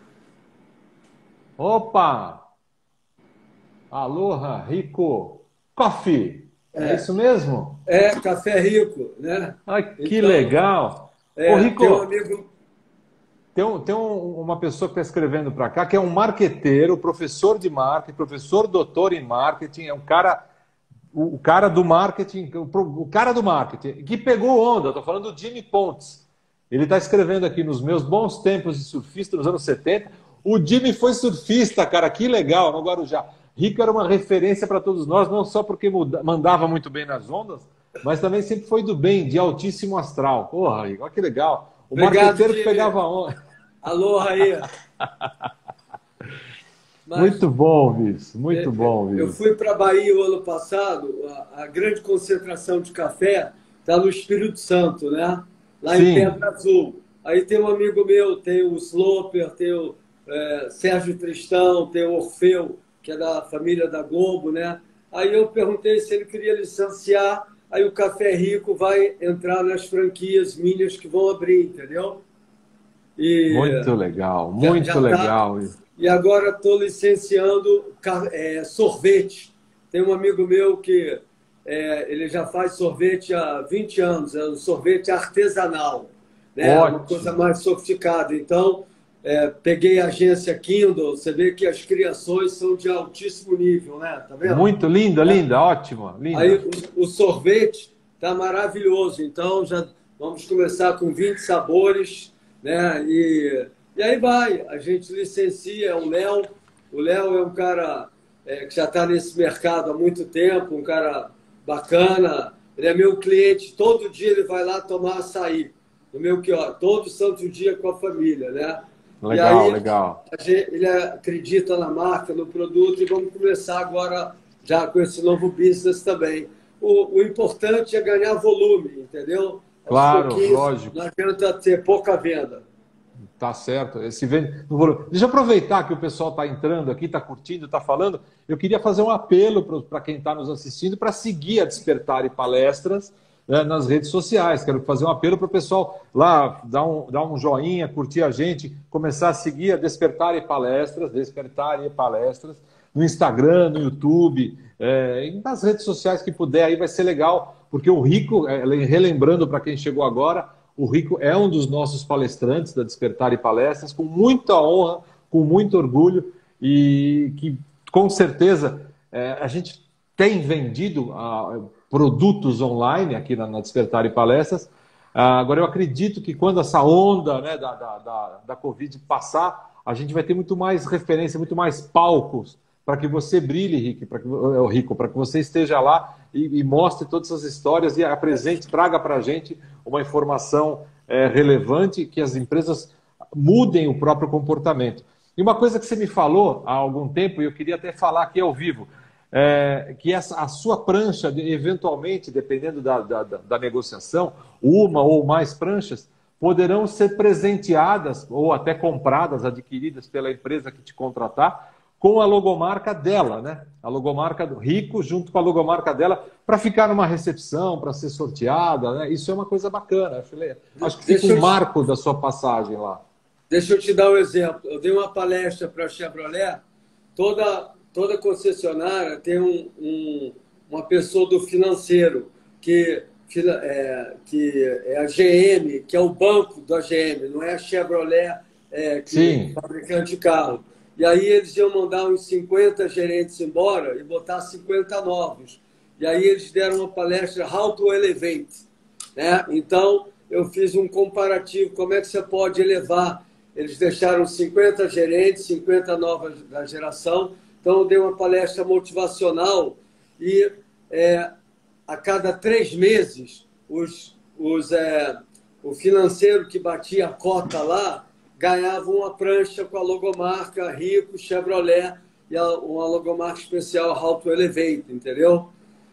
Opa! Aloha, Rico Coffee. É, É. isso mesmo? É, Café Rico, né? Ai, que Então, legal! É, Ô, Rico, tem um amigo... tem, um, tem um- uma pessoa que está escrevendo para cá, que é um marqueteiro, professor de marketing, professor doutor em marketing, é um cara, o, o cara do marketing, o, pro- o cara do marketing, que pegou onda, estou falando do Jimmy Pontes. Ele está escrevendo aqui, nos meus bons tempos de surfista, nos anos setenta, o Jimmy foi surfista, cara, que legal, no Guarujá. Rico era uma referência para todos nós, não só porque muda- mandava muito bem nas ondas, mas também sempre foi do bem, de altíssimo astral. Porra, Rico, olha que legal. O Obrigado, marqueteiro que Jimmy. pegava onda. Aloha aí. Mas, Muito bom, Viz, muito é, bom, eu Viz. fui para a Bahia o ano passado, a, a grande concentração de café está no Espírito Santo, né? Lá Sim. em Pedra Azul. Aí tem um amigo meu, tem o Sloper, tem o é, Sérgio Tristão, tem o Orfeu, que é da família da Globo, né? Aí eu perguntei se ele queria licenciar, aí o Café Rico vai entrar nas franquias minhas que vão abrir, entendeu? E Muito legal, já, muito já tá. legal. E agora estou licenciando é, sorvete. Tem um amigo meu que é, ele já faz sorvete há vinte anos, é um sorvete artesanal, né? Uma coisa mais sofisticada. Então, é, peguei a agência Kindle, você vê que as criações são de altíssimo nível, né? Tá vendo? Muito linda, linda, ótima, linda. Aí o, o sorvete está maravilhoso, então já vamos começar com vinte sabores, né? E, e aí vai, a gente licencia o Léo. O Léo é um cara é, que já está nesse mercado há muito tempo, um cara bacana. Ele é meu cliente, todo dia ele vai lá tomar açaí, no meu quiosque, todo santo dia com a família, né? Legal, e aí, legal. a gente, ele acredita na marca, no produto, e vamos começar agora já com esse novo business também. O, o importante é ganhar volume, entendeu? Aos Claro, pouquinhos, lógico. não adianta ter pouca venda. Tá certo. Esse vende... Deixa eu aproveitar que o pessoal está entrando aqui, está curtindo, está falando. Eu queria fazer um apelo para quem está nos assistindo para seguir a Despertar e Palestras, né, nas redes sociais. Quero fazer um apelo para o pessoal lá dar um, dar um joinha, curtir a gente, começar a seguir a Despertar e Palestras, Despertar e Palestras, no Instagram, no YouTube, é, nas redes sociais que puder, aí vai ser legal, porque o Rico, é, relembrando para quem chegou agora, o Rico é um dos nossos palestrantes da Despertar e Palestras, com muita honra, com muito orgulho, e que com certeza é, a gente tem vendido ah, produtos online aqui na, na Despertar e Palestras. Ah, agora eu acredito que quando essa onda, né, da, da, da, da Covid passar, a gente vai ter muito mais referência, muito mais palcos para que você brilhe, Rico, para que, Rico, para que você esteja lá e, e mostre todas essas histórias e apresente, traga para a gente uma informação é, relevante, que as empresas mudem o próprio comportamento. E uma coisa que você me falou há algum tempo, e eu queria até falar aqui ao vivo, é, que essa, a sua prancha, eventualmente, dependendo da, da, da negociação, uma ou mais pranchas, poderão ser presenteadas ou até compradas, adquiridas pela empresa que te contratar, com a logomarca dela, né? A logomarca do Rico junto com a logomarca dela, para ficar numa recepção, para ser sorteada, né? Isso é uma coisa bacana. Acho, acho que fica um marco da sua passagem lá. Deixa eu te dar um exemplo. Eu dei uma palestra para a Chevrolet, toda, toda concessionária tem um, um, uma pessoa do financeiro, que, é, que é a G M, que é o banco da G M, não é a Chevrolet, é, que é fabricante de carro. E aí eles iam mandar uns cinquenta gerentes embora e botar cinquenta novos. E aí eles deram uma palestra How to Elevate, né? Então, eu fiz um comparativo, como é que você pode elevar eles deixaram cinquenta gerentes, cinquenta novas da geração. Então, eu dei uma palestra motivacional e é, a cada três meses, os, os, é, o financeiro que batia a cota lá ganhava uma prancha com a logomarca Rico, Chevrolet e a, uma logomarca especial How to Elevate, entendeu?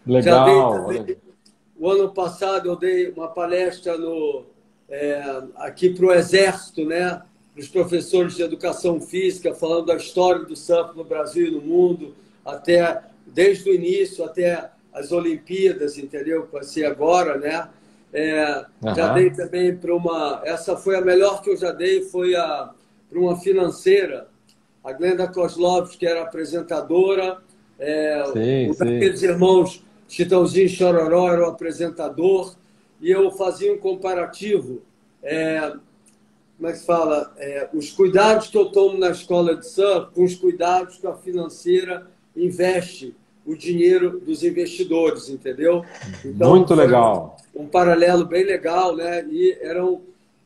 Legal. Já dei, o ano passado eu dei uma palestra no, é, aqui para o Exército, né? Para os professores de educação física, falando da história do surf no Brasil e no mundo, até, desde o início até as Olimpíadas, entendeu? Que vai ser agora, né? É, uhum. Já dei também para uma... Essa foi a melhor que eu já dei, foi a, para uma financeira, a Glenda Kozlovski, que era apresentadora, é, sim, um daqueles irmãos Chitãozinho e Chororó era o apresentador, e eu fazia um comparativo, é, como é que se fala? É, os cuidados que eu tomo na escola de surf com os cuidados que a financeira investe o dinheiro dos investidores, entendeu? Então, muito legal. Um, um paralelo bem legal, né? E eram,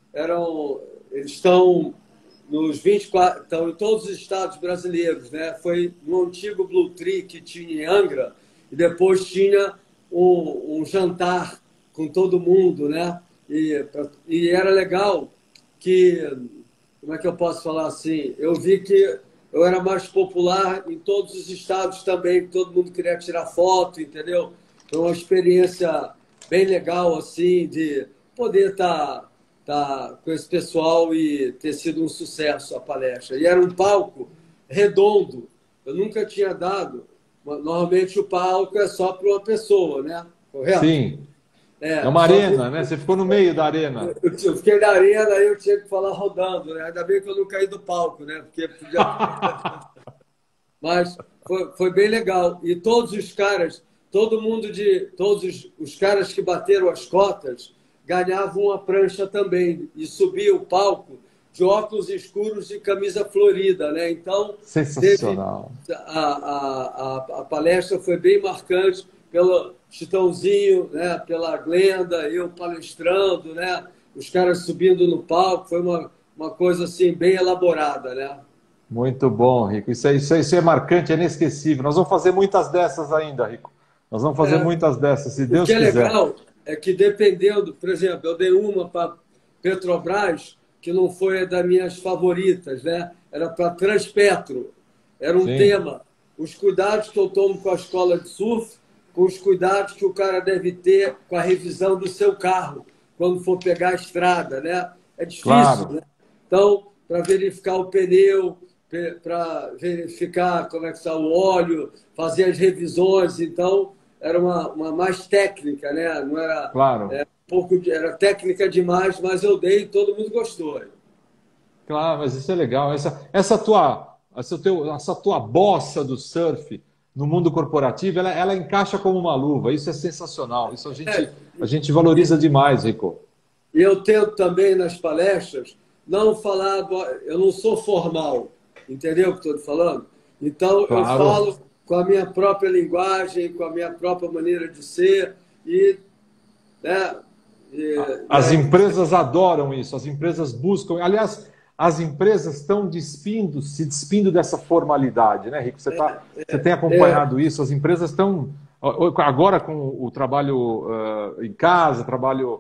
eram, eles estão nos vinte e quatro, estão em todos os estados brasileiros, né? Foi no antigo Blue Tree que tinha em Angra, e depois tinha um, um jantar com todo mundo, né? E, e era legal que, como é que eu posso falar assim? Eu vi que eu era mais popular em todos os estados também, que todo mundo queria tirar foto, entendeu? Foi uma experiência bem legal, assim, de poder estar tá, tá com esse pessoal e ter sido um sucesso a palestra. E era um palco redondo, eu nunca tinha dado. Normalmente o palco é só para uma pessoa, né? Correto? Sim. É, é uma arena, que... né? Você ficou no meio da arena. Eu, eu fiquei na arena e eu tinha que falar rodando, né? Ainda bem que eu não caí do palco, né? Porque podia... Mas foi, foi bem legal. E todos os caras, todo mundo de... Todos os, os caras que bateram as cotas ganhavam uma prancha também. E subia o palco de óculos escuros e camisa florida, né? Então... Sensacional. Teve... A, a, a, a palestra foi bem marcante pelo... Chitãozinho, né, pela Glenda, eu palestrando, né, os caras subindo no palco, foi uma, uma coisa assim bem elaborada, né? Muito bom, Rico. Isso é, isso, é, isso é marcante, é inesquecível. Nós vamos fazer muitas dessas ainda, Rico. Nós vamos fazer é, muitas dessas, se Deus quiser. O que é legal é que dependendo, por exemplo, eu dei uma para Petrobras, que não foi das minhas favoritas, né? Era para Transpetro. Era um Sim. tema. Os cuidados que eu tomo com a escola de surf, com os cuidados que o cara deve ter com a revisão do seu carro, quando for pegar a estrada, né? É difícil, claro. né? Então, para verificar o pneu, para verificar como é que está o óleo, fazer as revisões, então, era uma, uma mais técnica, né? Não era, claro. Era, um pouco de, era técnica demais, mas eu dei e todo mundo gostou. Claro, mas isso é legal. Essa, essa, tua, essa, teu, essa tua bossa do surf no mundo corporativo, ela, ela encaixa como uma luva. Isso é sensacional. Isso a gente, é, a gente valoriza demais, Rico. E eu tento também nas palestras não falar... Do, eu não sou formal, entendeu o que estou falando? Então, claro. Eu falo com a minha própria linguagem, com a minha própria maneira de ser. E, né, e, as né, empresas adoram isso. As empresas buscam... Aliás... As empresas estão despindo, se despindo dessa formalidade, né, Rico? Você, tá, é, você tem acompanhado é. isso? As empresas estão, agora com o trabalho uh, em casa, trabalho,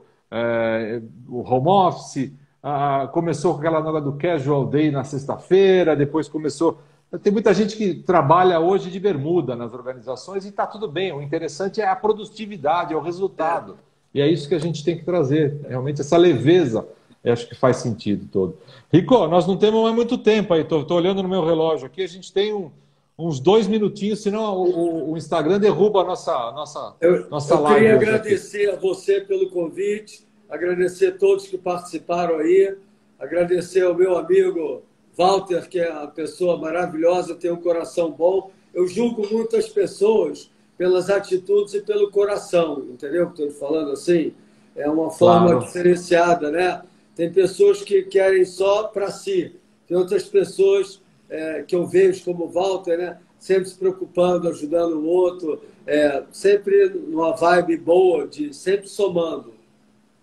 uh, o home office, uh, começou com aquela nova do casual day na sexta-feira, depois começou... Tem muita gente que trabalha hoje de bermuda nas organizações e está tudo bem. O interessante é a produtividade, é o resultado. É. E é isso que a gente tem que trazer, realmente essa leveza. Eu acho que faz sentido todo. Rico, nós não temos mais muito tempo aí. Estou olhando no meu relógio aqui. A gente tem um, uns dois minutinhos, senão o, o Instagram derruba a nossa, nossa, eu, nossa eu live. Eu queria agradecer aqui. a você pelo convite, agradecer a todos que participaram aí, agradecer ao meu amigo Walter, que é uma pessoa maravilhosa, tem um coração bom. Eu julgo muitas pessoas pelas atitudes e pelo coração, entendeu o que estou falando assim? É uma forma claro. diferenciada, né? Tem pessoas que querem só para si. Tem outras pessoas é, que eu vejo como Walter, né? Sempre se preocupando, ajudando o outro, é, sempre numa vibe boa, de sempre somando.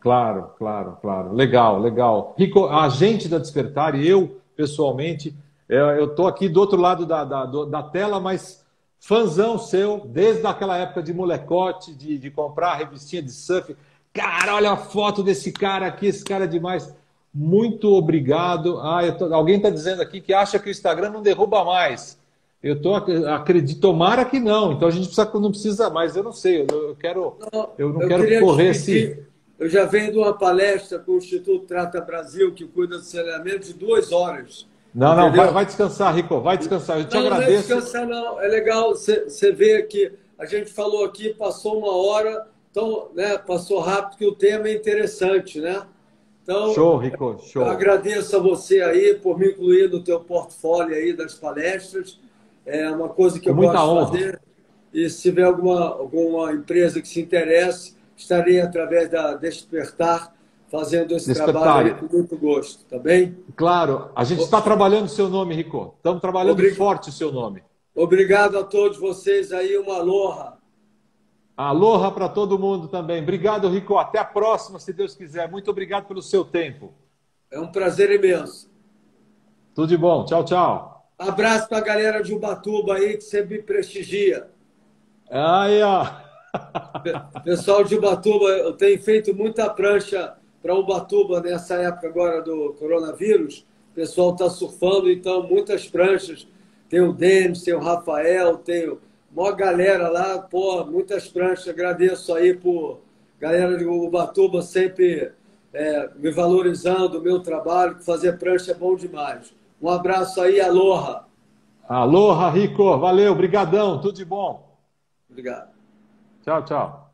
Claro, claro, claro. Legal, legal. Rico, a gente da Despertar e eu, pessoalmente, eu estou aqui do outro lado da, da, da tela, mas fãzão seu, desde aquela época de molecote, de, de comprar a revistinha de surf. Cara, olha a foto desse cara aqui, esse cara é demais. Muito obrigado. Ah, eu tô, alguém está dizendo aqui que acha que o Instagram não derruba mais. Eu tô, acredito, tomara que não. Então a gente precisa, não precisa mais. Eu não sei. Eu, eu quero, Não, eu não eu quero correr esse. Eu já venho de uma palestra com o Instituto Trata Brasil, que cuida do saneamento, de duas horas. Não, não, vai, vai descansar, Rico, vai descansar. Eu te não, agradeço. Não é descansar, não. É legal você ver que a gente falou aqui, passou uma hora, então, né, passou rápido, que o tema é interessante, né? Então, show, Rico, show. Eu agradeço a você aí por me incluir no teu portfólio aí das palestras. É uma coisa que eu gosto de fazer. E se tiver alguma, alguma empresa que se interesse, estarei através da Despertar fazendo esse Despertar. trabalho aí com muito gosto, tá bem? Claro, a gente está trabalhando o seu nome, Rico. Estamos trabalhando Obrig... forte o seu nome. Obrigado a todos vocês aí, uma aloha. Aloha para todo mundo também. Obrigado, Rico. Até a próxima, se Deus quiser. Muito obrigado pelo seu tempo. É um prazer imenso. Tudo de bom. Tchau, tchau. Abraço para a galera de Ubatuba aí, que sempre me prestigia. Aí, ó. Pessoal de Ubatuba, eu tenho feito muita prancha para Ubatuba nessa época agora do coronavírus. O pessoal está surfando, então, muitas pranchas. Tem o Denis, tem o Rafael, tem o... Mó galera lá, pô, muitas pranchas. Agradeço aí por galera de Ubatuba sempre é, me valorizando o meu trabalho, que fazer prancha é bom demais. Um abraço aí, aloha. Aloha, Rico. Valeu, brigadão. Tudo de bom. Obrigado. Tchau, tchau.